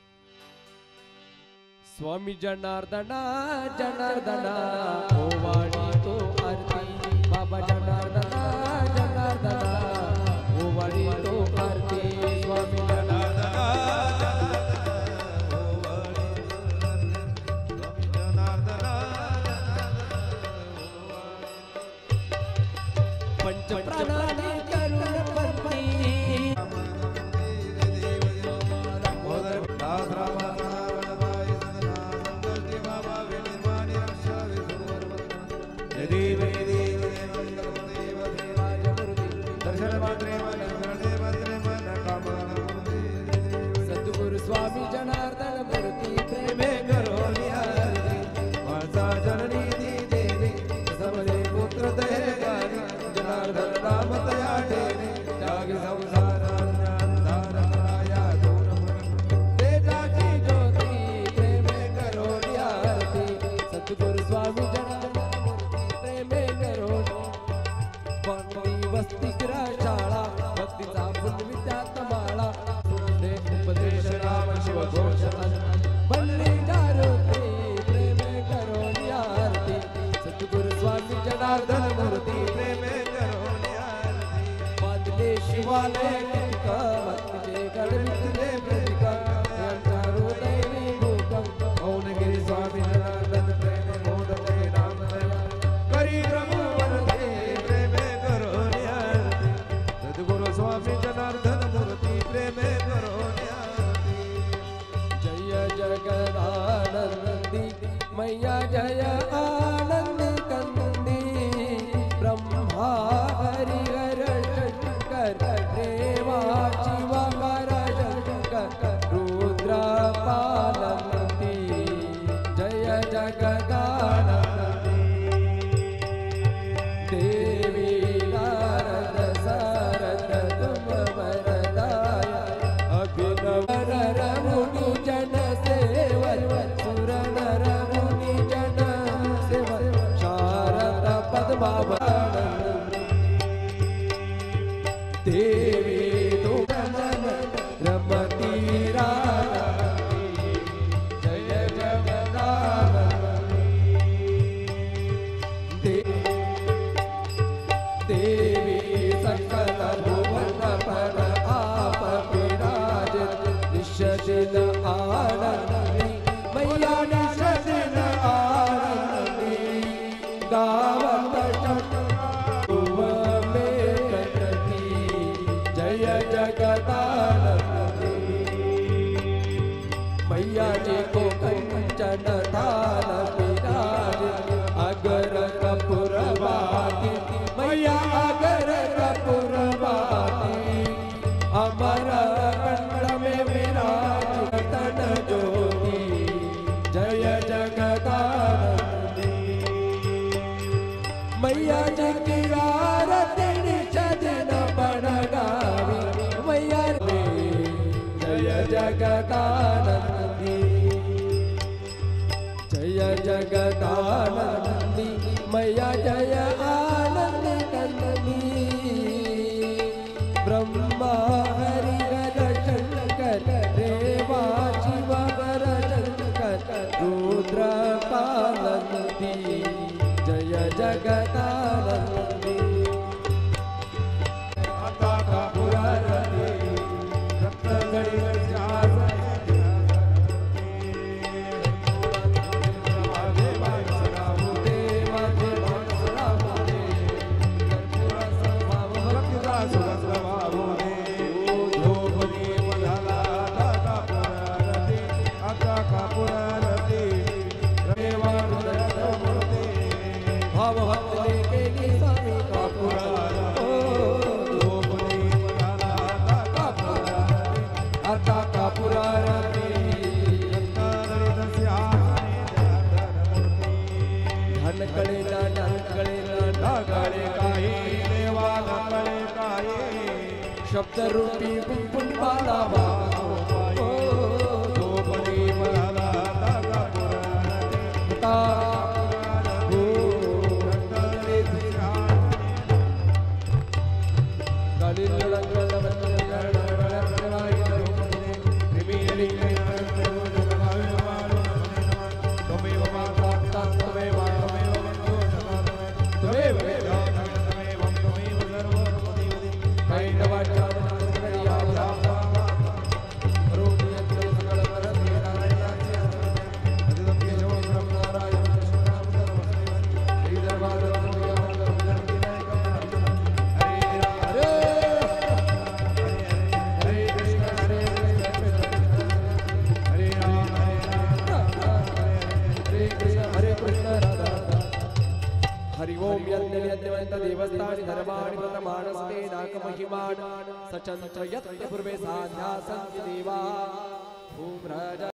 स्वामी जनार्दना जनार्दना ओवाळी तो आरती. बाबा जनार्दना जनार्दना ओवाळी तो आरती. स्वामी पंचप्राणाने करुण पत्नी सद्गुरु स्वामी जनार्दन मूर्ती प्रेमे करोनी आरती. माझा जननी देवी समले पुत्र दहेगारी जनार्दन राम तया ठेवी. त्याग संसाराया दूर तेजाची ज्योती प्रेमे करोनी आरती. सद्गुरु स्वामी जनार्दन मूर्ती प्रेमे करोनी. वंदी वस्ती शाळा भक्तीचा फुल विद्यात माळा. उपदेश राम शिव घोष बनली जागृती प्रेमे करोनी आरती. सद्गुरु स्वामी जनार्दन मूर्ती प्रेमे करोनी आरती. बांधले शिवालय कितका भक्तीचे गणितले प्रतिका. यांचा हृदय भूकंप मौनगिरी स्वामी जनार्दन प्रेमे मोदते राम दया करी प्रभु वरदे प्रेमे करोनी आरती. सद्गुरु स्वामी जनार्दन मूर्ती प्रेमे नंदी मैया जय आनंद कंदी ब्रह्मा हरिहर शंकर देवा शिवकर शंकर रुद्र पालनती जय जगदानंदी देवी नारद सारद तुम वरदाय अभिनव नर मुनि जन सेवक सुर नर मुनि जन सेवक शारद पद्मावत देवी दुर्गमन रमती रानी जय जगदानंदी देवी सकल भुवन पर आप विराज निश्चित आनंदी मैया निश्चित आनंदी गावत तुम में कटती जय जगदानंदी मैया जी को कंचन थाल विराज अगर कपूर बाती मैया अगर कपूर बाती अमर कंठ में विराज तन ज्योति जय जगदानंदी मैया जी की आरती निषदन बन गावी मैया जय जगदानंदी जय जगदानंदी मैया जय आनंद कंदी ब्रह्मा हरिहर शंकर देवा शिवकर शंकर रुद्र पालनती जय जगदानंदी आता का पुरारती रक्त गणित शब्द रूपी कुंकुम माला हरि ओम यज्ञ देवस्थानि धर्माणि प्रमाणस्ते नाकमहिमान् सचंत्र यत्र पूर्वे साध्या सन्ति देवा ओम राजा